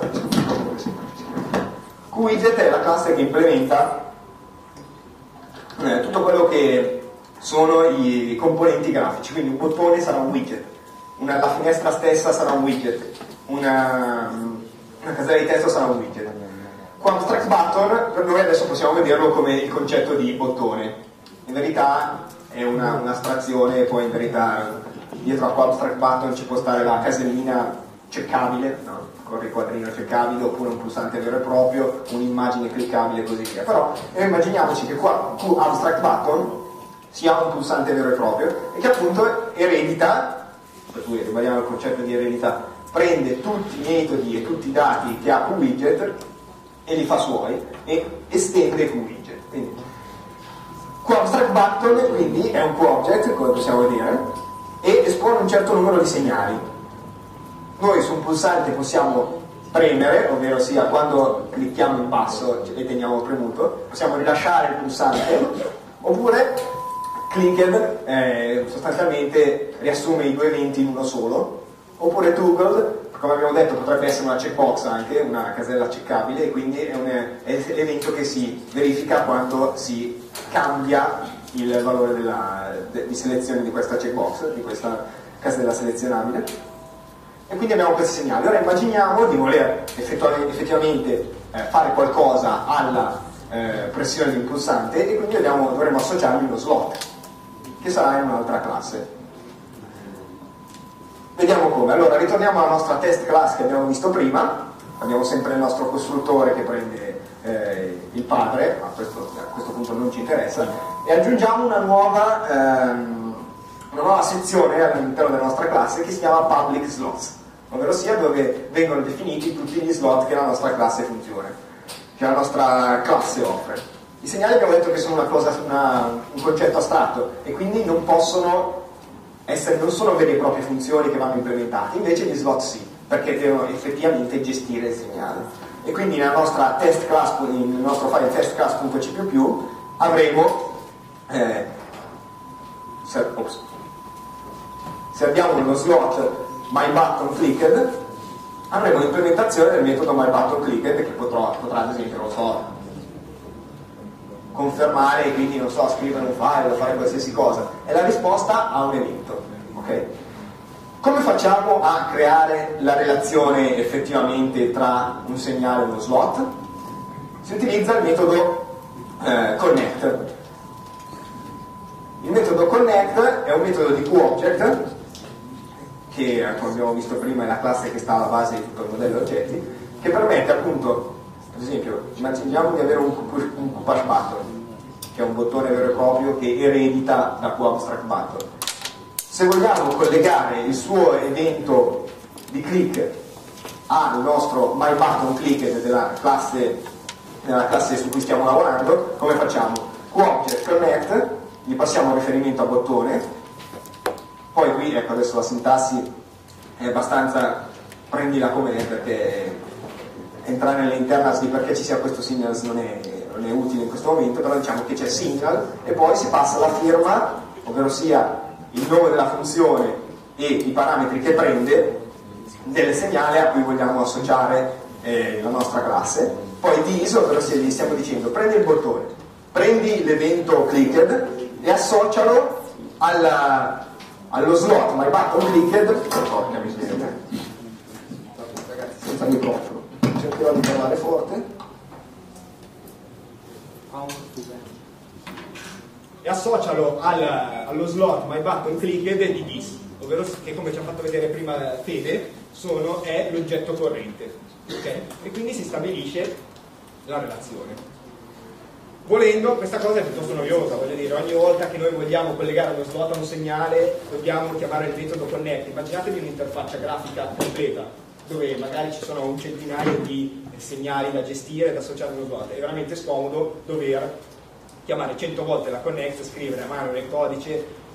QWidget è la classe che implementa eh, tutto quello che sono i componenti grafici, quindi un bottone sarà un widget, una, la finestra stessa sarà un widget, una, una casella di testo sarà un widget. Qua abstract button, noi adesso possiamo vederlo come il concetto di bottone, in verità è una, un'astrazione, poi in verità dietro a qua abstract button ci può stare la casellina ceccabile, no? Con il quadrino ceccabile, oppure un pulsante vero e proprio, un'immagine cliccabile e così via. Però noi immaginiamoci che qua Q abstract button sia un pulsante vero e proprio e che appunto eredita, per cui rimaniamo il concetto di eredità, prende tutti i metodi e tutti i dati che ha QWidget e li fa suoi e estende QWidget. Quindi QAbstractButton quindi è un QObject, come possiamo vedere, e espone un certo numero di segnali. Noi su un pulsante possiamo premere, ovvero sia quando clicchiamo in basso e teniamo premuto, possiamo rilasciare il pulsante, oppure clicked eh, sostanzialmente riassume i due eventi in uno solo, oppure toggled, come abbiamo detto potrebbe essere una checkbox anche, una casella checkabile, e quindi è, un, è l'evento che si verifica quando si cambia il valore della, de, di selezione di questa checkbox, di questa casella selezionabile. E quindi abbiamo questi segnali. Ora immaginiamo di voler effettivamente eh, fare qualcosa alla eh, pressione di un pulsante e quindi abbiamo, dovremo associargli uno slot, che sarà in un'altra classe. Vediamo come. Allora ritorniamo alla nostra test class che abbiamo visto prima. Abbiamo sempre il nostro costruttore che prende eh, il padre, ma questo, a questo punto non ci interessa, e aggiungiamo una nuova, ehm, una nuova sezione all'interno della nostra classe che si chiama public slots, ovvero sia dove vengono definiti tutti gli slot che la nostra classe funziona, che la nostra classe offre. I segnali abbiamo detto che sono una cosa, una, un concetto astratto e quindi non possono essere, non sono vere e proprie funzioni che vanno implementate, invece gli slot sì, perché devono effettivamente gestire il segnale. E quindi nella nostra test class, nel nostro file testclass.c++ avremo eh, se, ops, se abbiamo uno slot myButtonClicked avremo l'implementazione del metodo myButtonClicked che potrà, potrà ad esempio, non so, confermare e quindi non so, scrivere un file o fare qualsiasi cosa. È la risposta a un evento. Ok? Come facciamo a creare la relazione effettivamente tra un segnale e uno slot? Si utilizza il metodo eh, connect. Il metodo connect è un metodo di QObject che, come abbiamo visto prima, è la classe che sta alla base di tutto il modello oggetti, che permette appunto, ad esempio, immaginiamo di avere un, un push button, che è un bottone vero e proprio che eredita da QAbstractButton. Se vogliamo collegare il suo evento di click al nostro myButtonClicked della classe, della classe su cui stiamo lavorando, come facciamo? QObject connect, gli passiamo il riferimento a bottone, poi qui, ecco, adesso la sintassi è abbastanza, prendila com'è, perché entrare nelle internals di perché ci sia questo signals non è, non è utile in questo momento, però diciamo che c'è signal e poi si passa la firma, ovvero sia il nome della funzione e i parametri che prende del segnale a cui vogliamo associare eh, la nostra classe. Poi dis, ovvero sia gli stiamo dicendo prendi il bottone, prendi l'evento clicked e associalo alla, allo slot myButtonClicked, porca miseria, ragazzi, senza microfono, cercherò di parlare forte, e associalo al, allo slot myButtonClicked di dis, ovvero che, come ci ha fatto vedere prima Fede, sono, è l'oggetto corrente, okay? E quindi si stabilisce la relazione. Volendo, questa cosa è piuttosto noiosa, voglio dire, ogni volta che noi vogliamo collegare uno slot a un segnale dobbiamo chiamare il metodo connect. Immaginatevi un'interfaccia grafica completa dove magari ci sono un centinaio di segnali da gestire, da associare a uno slot. È veramente scomodo dover chiamare cento volte la connect, scrivere a mano nel codice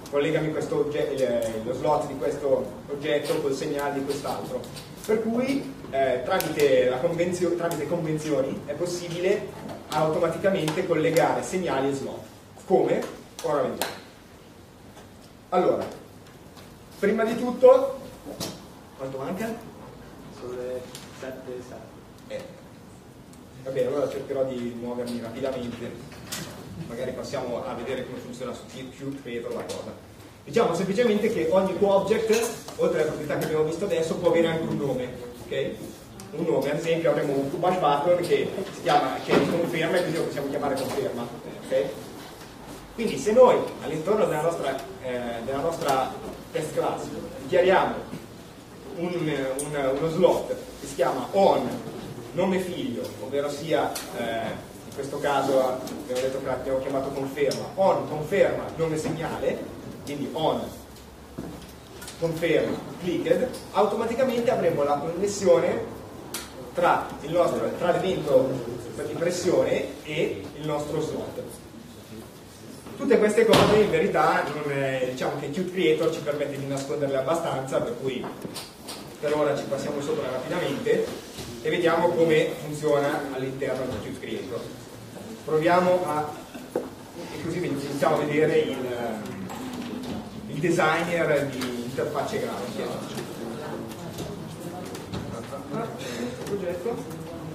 collegami questo oggetto, lo slot di questo oggetto col segnale di quest'altro. Per cui eh, tramite, la convenzio, tramite convenzioni è possibile automaticamente collegare segnali e slot. Come? Ora vediamo. Allora, prima di tutto, quanto manca? Sono le sette e sette. Eh. Va bene, allora cercherò di muovermi rapidamente, magari passiamo a vedere come funziona su Qt Creator la cosa. Diciamo semplicemente che ogni QObject, oltre alle proprietà che abbiamo visto adesso, può avere anche un nome, ok? Un nome, ad esempio avremo un push button che si chiama, che conferma e quindi lo possiamo chiamare conferma, ok? Quindi se noi all'interno della nostra, eh, della nostra test class dichiariamo un, un, uno slot che si chiama on nome figlio, ovvero sia eh, in questo caso abbiamo detto che l'abbiamo chiamato conferma, on conferma nome segnale, quindi on conferma clicked, automaticamente avremo la connessione tra il nostro, tra l'evento di pressione e il nostro slot. Tutte queste cose in verità non è, diciamo che Qt Creator ci permette di nasconderle abbastanza, per cui per ora ci passiamo sopra rapidamente e vediamo come funziona all'interno di Qt Creator. Proviamo a, e così iniziamo a vedere il, il designer di interfacce grafiche. Questo progetto.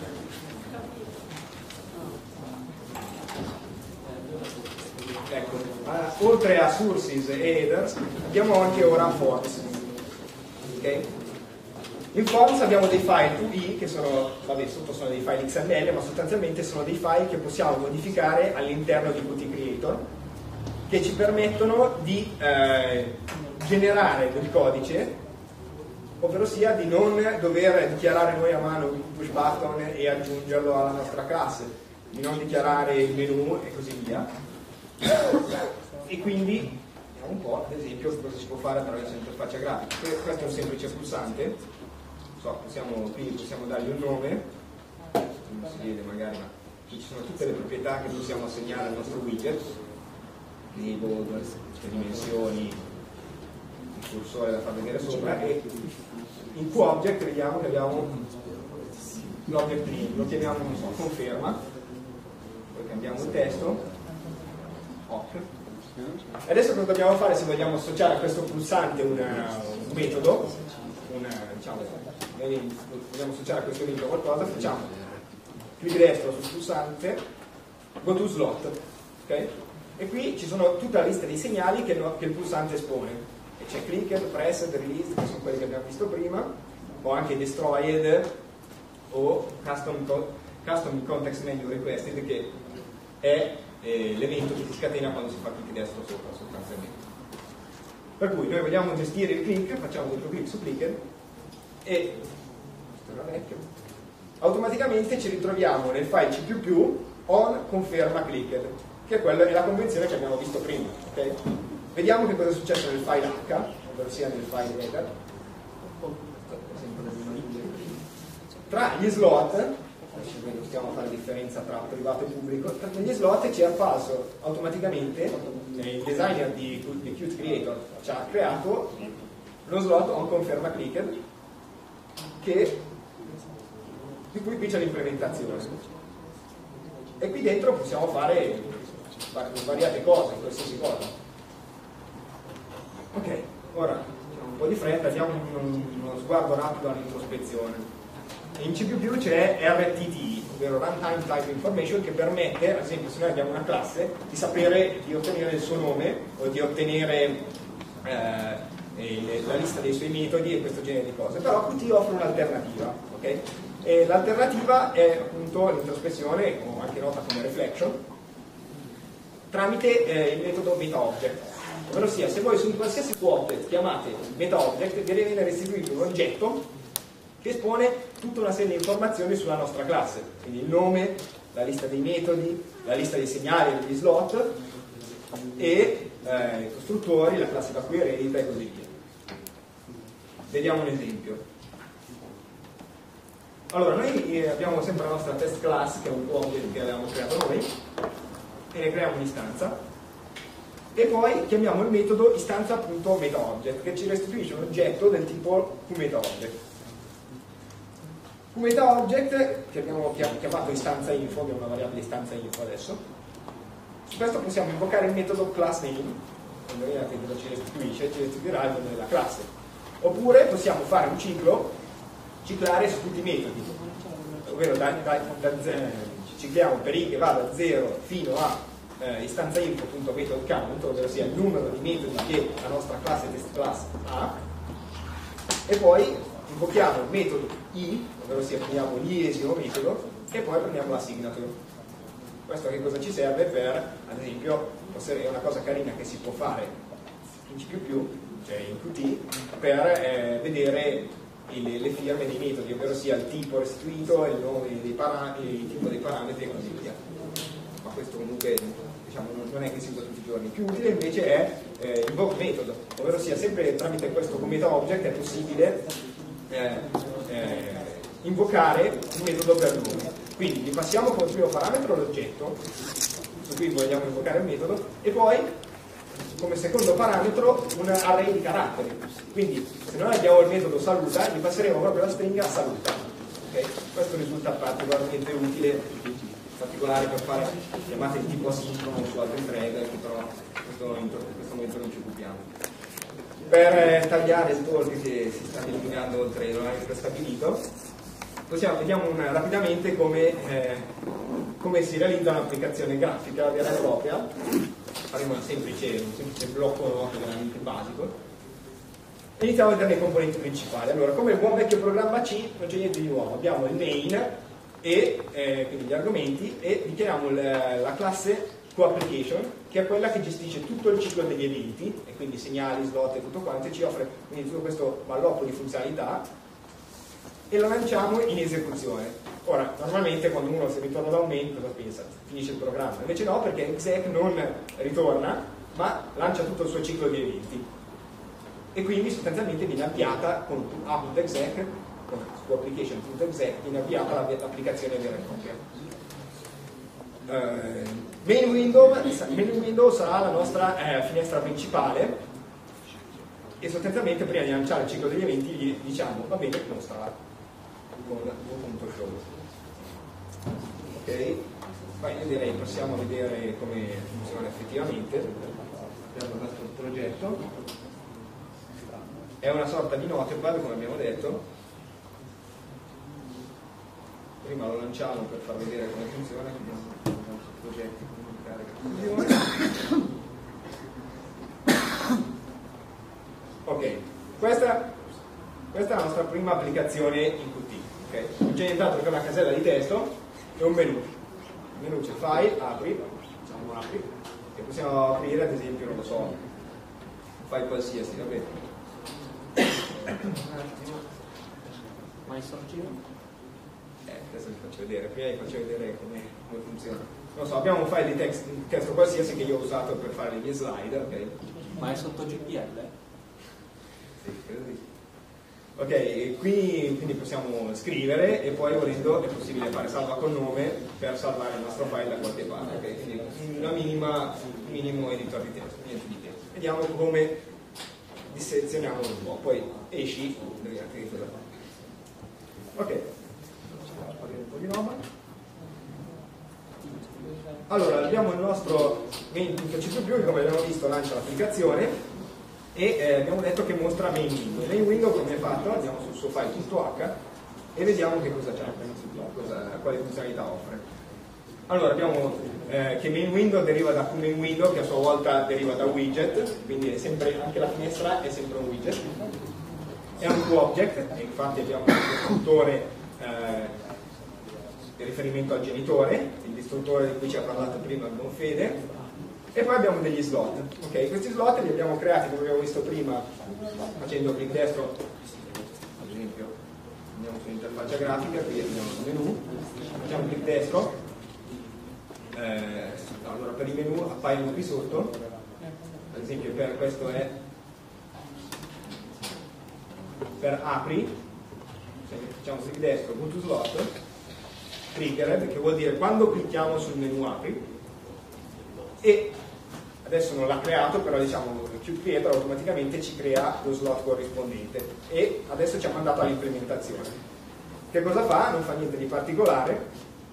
Ecco, uh, oltre a sources e headers abbiamo anche ora forms. Okay? In forms abbiamo dei file due D che sono, vabbè, sotto sono dei file X M L, ma sostanzialmente sono dei file che possiamo modificare all'interno di Qt Creator, che ci permettono di eh, generare del codice, ovvero sia di non dover dichiarare noi a mano un push button e aggiungerlo alla nostra classe, di non dichiarare il menu e così via. E quindi vediamo un po' ad esempio cosa si può fare attraverso l'interfaccia grafica. Questo è un semplice pulsante, so, possiamo, qui possiamo dargli un nome, non si vede magari, ma qui ci sono tutte le proprietà che possiamo assegnare al nostro widget, label, le dimensioni, il cursore da far vedere sopra, e in QObject vediamo che abbiamo l'object name, lo chiamiamo, non so, conferma, poi cambiamo il testo. E adesso cosa dobbiamo fare se vogliamo associare a questo pulsante una, un metodo, una, diciamo, vogliamo associare a questo metodo qualcosa, facciamo clic destro sul pulsante, go to slot, ok? E qui ci sono tutta la lista dei segnali che, no, che il pulsante espone, e c'è clicked, pressed, released, che sono quelli che abbiamo visto prima, o anche destroyed o custom, custom context menu requested, che è l'evento che si scatena quando si fa clic destro sopra sostanzialmente. Per cui noi vogliamo gestire il click, facciamo dentro clic su clicker e questo era vecchio, automaticamente ci ritroviamo nel file C più più on conferma clicked, che è, quello, è la convenzione che abbiamo visto prima, okay? Vediamo che cosa è successo nel file H, ovvero sia nel file header. Tra gli slot, non stiamo a fare differenza tra privato e pubblico, tra gli slot ci è apparso automaticamente, il designer di, di Qt Creator ci ha creato lo slot on conferma clicked, che, di cui qui c'è l'implementazione, e qui dentro possiamo fare svariate cose, qualsiasi cosa. Ok, ora un po' di fretta, diamo uno sguardo rapido all'introspezione. In C più più c'è R T T I, ovvero Runtime Type Information, che permette, ad esempio se noi abbiamo una classe, di sapere, di ottenere il suo nome o di ottenere eh, la lista dei suoi metodi e questo genere di cose. Però Qt offre un'alternativa, ok? E l'alternativa è appunto l'introspezione, o anche nota come reflection, tramite eh, il metodo metaObject. Ovvero sia, se voi su qualsiasi object chiamate metaObject, vi viene restituito un oggetto che espone tutta una serie di informazioni sulla nostra classe, quindi il nome, la lista dei metodi, la lista dei segnali e degli slot e eh, i costruttori, la classe da cui eredita e così via. Vediamo un esempio. Allora, noi eh, abbiamo sempre la nostra test class, che è un object che abbiamo creato noi, e ne creiamo un'istanza. e poi chiamiamo il metodo istanza.metaObject che ci restituisce un oggetto del tipo qMetaObject. qMetaObject, che abbiamo chiamato istanza.info, abbiamo una variabile istanza.info adesso. Su questo possiamo invocare il metodo className, quando vedete cosa ci restituisce, ci restituirà il nome della classe. Oppure possiamo fare un ciclo, ciclare su tutti i metodi, ovvero da, da, da, cicliamo per i che va da zero fino a eh, istanza.info.methodCount, ovvero sia il numero di metodi che la nostra classe testClass ha, e poi invochiamo il metodo i, ovvero sia prendiamo l'iesimo metodo e poi prendiamo la signature. Questo che cosa ci serve per, ad esempio, è una cosa carina che si può fare in C più più, cioè in Qt, per eh, vedere il, le firme dei metodi, ovvero sia il tipo restituito, il nome dei parametri, il tipo dei parametri e così via. Ma questo comunque diciamo, non è che si usa tutti i giorni. Più utile invece è eh, invoke metodo, ovvero sia sempre tramite questo qMetaObject è possibile eh, eh, invocare un metodo per nome. Quindi gli passiamo come primo parametro l'oggetto su cui vogliamo invocare il metodo e poi come secondo parametro un array di caratteri. Quindi se noi abbiamo il metodo saluta gli passeremo proprio la stringa saluta. Okay? Questo risulta particolarmente utile, in particolare per fare chiamate di tipo asincrono su altri thread, che però in questo momento non ci occupiamo. Per eh, tagliare il talk che si sta eliminando oltre l'orario prestabilito, possiamo, vediamo una, rapidamente come, eh, come si realizza un'applicazione grafica vera e propria. Faremo una semplice, un semplice blocco note veramente basico. E iniziamo a vedere le componenti principali. Allora, come il buon vecchio programma C, non c'è niente di nuovo. Abbiamo il main, e, eh, quindi gli argomenti, e dichiariamo la, la classe QApplication, che è quella che gestisce tutto il ciclo degli eventi, e quindi segnali, slot e tutto quanto, e ci offre quindi tutto questo ballotto di funzionalità, e lo lanciamo in esecuzione. Ora, normalmente quando uno si ritorna da un main, cosa pensa? Finisce il programma. Invece no, perché exec non ritorna, ma lancia tutto il suo ciclo di eventi. E quindi sostanzialmente viene avviata con a.exec, con QApplication.exec, viene avviata l'applicazione vera e propria. Uh, main, window, main window sarà la nostra eh, finestra principale, e sostanzialmente prima di lanciare il ciclo degli eventi gli diciamo va bene, mostra con v.show. Ok, poi io direi possiamo vedere come funziona effettivamente. Abbiamo il nostro progetto, è una sorta di notepad come abbiamo detto. Prima lo lanciamo per far vedere come funziona, vediamo il nostro progetto, comunicare che funziona. Ok, questa, questa è la nostra prima applicazione in Qt. Okay? Non c'è nient'altro che una casella di testo e un menu. Il menu c'è file, apri, diciamo apri, e possiamo aprire ad esempio, non lo so, un file qualsiasi, va bene? Ma sorgino? Eh, adesso vi faccio vedere, prima vi faccio vedere come, come funziona. Non so, abbiamo un file di text, di testo qualsiasi che io ho usato per fare le mie slide, ok? Ma è sotto G P L? Sì, credo di sì. Ok, e qui quindi possiamo scrivere e poi volendo è possibile fare salva con nome per salvare il nostro file da qualche parte, ok? Quindi una minima, un minimo editor di testo, niente di testo. Vediamo come dissezioniamo un po', poi esci, vediamo che cosa fa. Ok, facciamo fare un po' di roba. Allora, abbiamo il nostro main.c++ che come abbiamo visto lancia l'applicazione e eh, abbiamo detto che mostra main window. Main window come è fatto? Andiamo sul suo file.h e vediamo che cosa c'è, cosa, quale funzionalità offre. Allora abbiamo eh, che main window deriva da main window che a sua volta deriva da widget, quindi è sempre, anche la finestra è sempre un widget. È un QObject, e infatti abbiamo un costruttore eh, di riferimento al genitore, il distruttore di cui ci ha parlato prima il Bonfede. E poi abbiamo degli slot. Ok, questi slot li abbiamo creati come abbiamo visto prima facendo clic destro, ad esempio andiamo sull'interfaccia grafica, qui abbiamo il menu, facciamo clic destro, eh, allora per i menu appaiono qui sotto, ad esempio per questo è per apri, facciamo clic destro, go to slot, trigger, che vuol dire quando clicchiamo sul menu apri, e adesso non l'ha creato, però diciamo Cube Creator automaticamente ci crea lo slot corrispondente e adesso ci ha mandato all'implementazione. Che cosa fa? Non fa niente di particolare,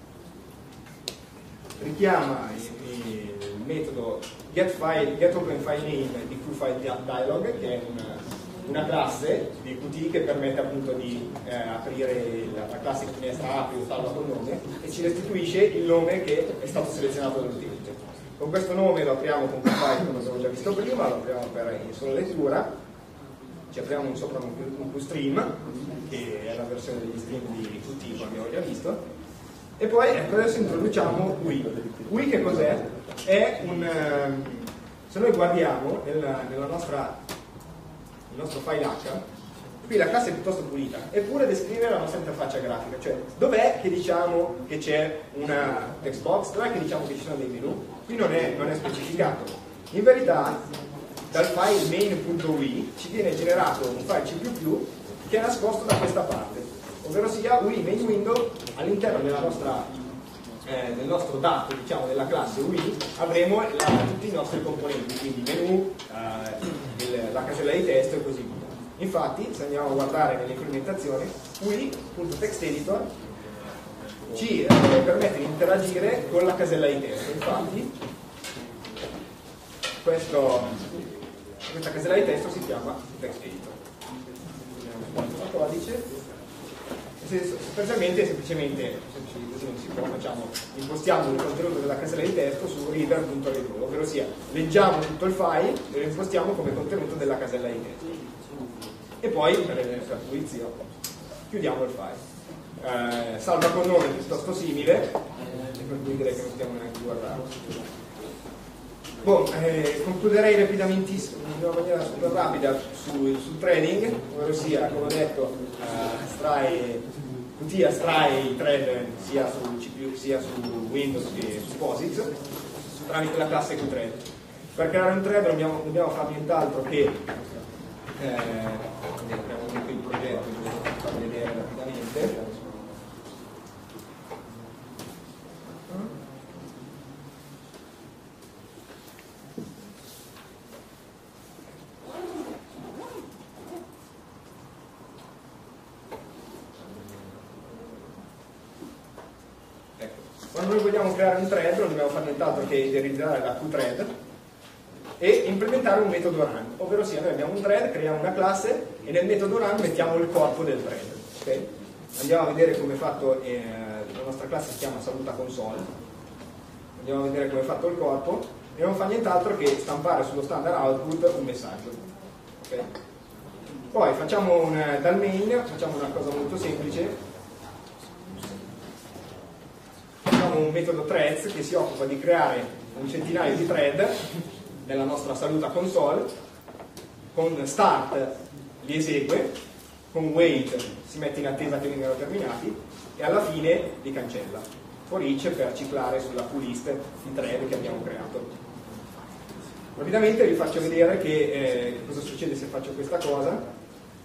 richiama il, il metodo getFile, getOpenFileName di QFileDialog, che è una, una classe di Qt che permette appunto di eh, aprire la, la classe finestra apri o salva col nome e ci restituisce il nome che è stato selezionato dall'utente. Con questo nome lo apriamo con QFile come abbiamo già visto prima, lo apriamo per sola lettura, ci apriamo un sopra un, un QStream che è la versione degli stream di Qt come abbiamo già visto, e poi ecco, adesso introduciamo U I. U I che cos'è? È un um, se noi guardiamo nella, nella nostra il nostro file H, qui la classe è piuttosto pulita, eppure descrive la nostra interfaccia grafica, cioè dov'è che diciamo che c'è una text box, dov'è che diciamo che ci sono dei menu, qui non è, non è specificato. In verità dal file main.ui ci viene generato un file C plus plus che è nascosto da questa parte, ovvero sia U I main window. All'interno della nostra eh, del nostro dato, diciamo, della classe U I avremo la, tutti i nostri componenti, quindi menu, eh, il, la casella di testo e così via. Infatti, se andiamo a guardare nell'implementazione, U I.TextEditor ci eh, permette di interagire con la casella di testo. Infatti, questo, questa casella di testo si chiama TextEditor. Vediamo il codice. Sostanzialmente, semplicemente, così non si può, facciamo, impostiamo il contenuto della casella di testo su reader.read, ovvero sia leggiamo tutto il file e lo impostiamo come contenuto della casella di testo. E poi, per, per pulizia, chiudiamo il file. Eh, salva con nome piuttosto simile, e per cui direi che non stiamo neanche guardando. Boh, eh, concluderei rapidamente in una maniera super rapida sul, sul threading, ovvero sia, come ho detto, eh, estrae, Qt estrae i thread sia su C P U sia su Windows che su POSIX tramite la classe QThread. Per creare un thread non dobbiamo, dobbiamo fare nient'altro che eh, abbiamo qui il progetto che vi far vedere rapidamente. Quando noi vogliamo creare un thread non dobbiamo fare nient'altro che idealizzare la QThread e implementare un metodo run, ovvero sia noi abbiamo un thread, creiamo una classe e nel metodo run mettiamo il corpo del thread. Okay? Andiamo a vedere come è fatto, eh, la nostra classe si chiama saluta console, andiamo a vedere come è fatto il corpo e non fa nient'altro che stampare sullo standard output un messaggio. Okay? Poi facciamo un, dal main facciamo una cosa molto semplice. Un metodo threads che si occupa di creare un centinaio di thread nella nostra saluta console, con start li esegue, con wait si mette in attesa che vengano terminati e alla fine li cancella, for each per ciclare sulla pull list di thread che abbiamo creato. Rapidamente vi faccio vedere che, eh, che cosa succede se faccio questa cosa.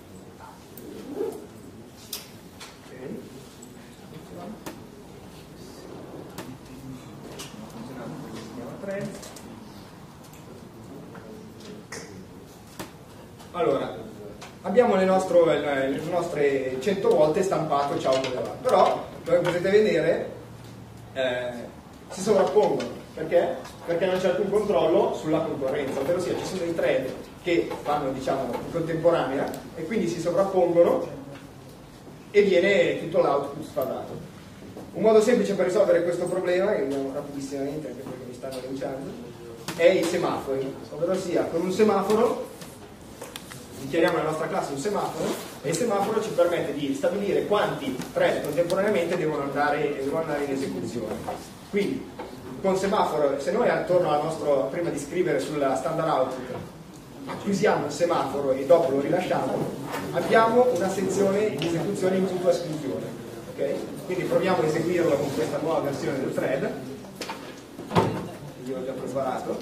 Allora, abbiamo le nostre, le nostre cento volte stampato ciao come va, però come potete vedere eh, si sovrappongono. Perché? Perché non c'è alcun controllo sulla concorrenza, ovvero sia ci sono dei thread che fanno, diciamo, in contemporanea e quindi si sovrappongono e viene tutto l'output sfadato. Un modo semplice per risolvere questo problema, che vediamo rapidissimamente anche perché mi stanno lanciando, è i semafori, ovvero sia con un semaforo dichiariamo nella nostra classe un semaforo e il semaforo ci permette di stabilire quanti thread contemporaneamente devono andare, devono andare in esecuzione. Quindi con semaforo, se noi attorno al nostro, prima di scrivere sulla standard output acquisiamo il semaforo e dopo lo rilasciamo, abbiamo una sezione di esecuzione in mutua esclusione. Okay? Quindi proviamo a eseguirlo con questa nuova versione del thread. Io ho già preparato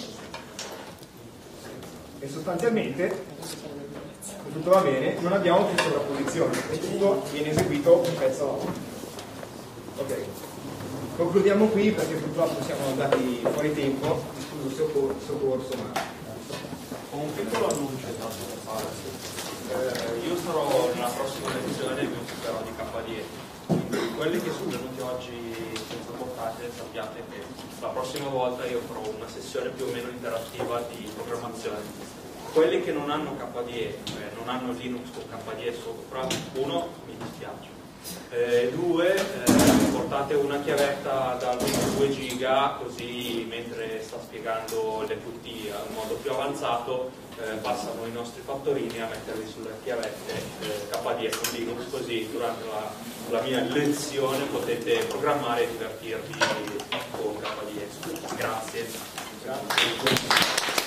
e sostanzialmente tutto va bene, non abbiamo più sovrapposizione e tutto viene eseguito un pezzo. Ok. concludiamo qui perché purtroppo siamo andati fuori tempo, scuso il soccor- soccorso, ma Ho un piccolo annuncio intanto da fare. Eh, io sarò nella prossima lezione e vi occuperò di K D E. Quindi quelli che sono venuti oggi senza portate sappiate che la prossima volta io farò una sessione più o meno interattiva di programmazione. Quelli che non hanno K D E, cioè non hanno Linux con K D E sopra, uno, mi dispiace. Eh, due, eh, portate una chiavetta da almeno due giga, così mentre sta spiegando le Qt in modo più avanzato eh, passano i nostri fattorini a metterli sulle chiavette eh, K D E con Linux, così durante la, la mia lezione potete programmare e divertirvi con K D E. Grazie. grazie.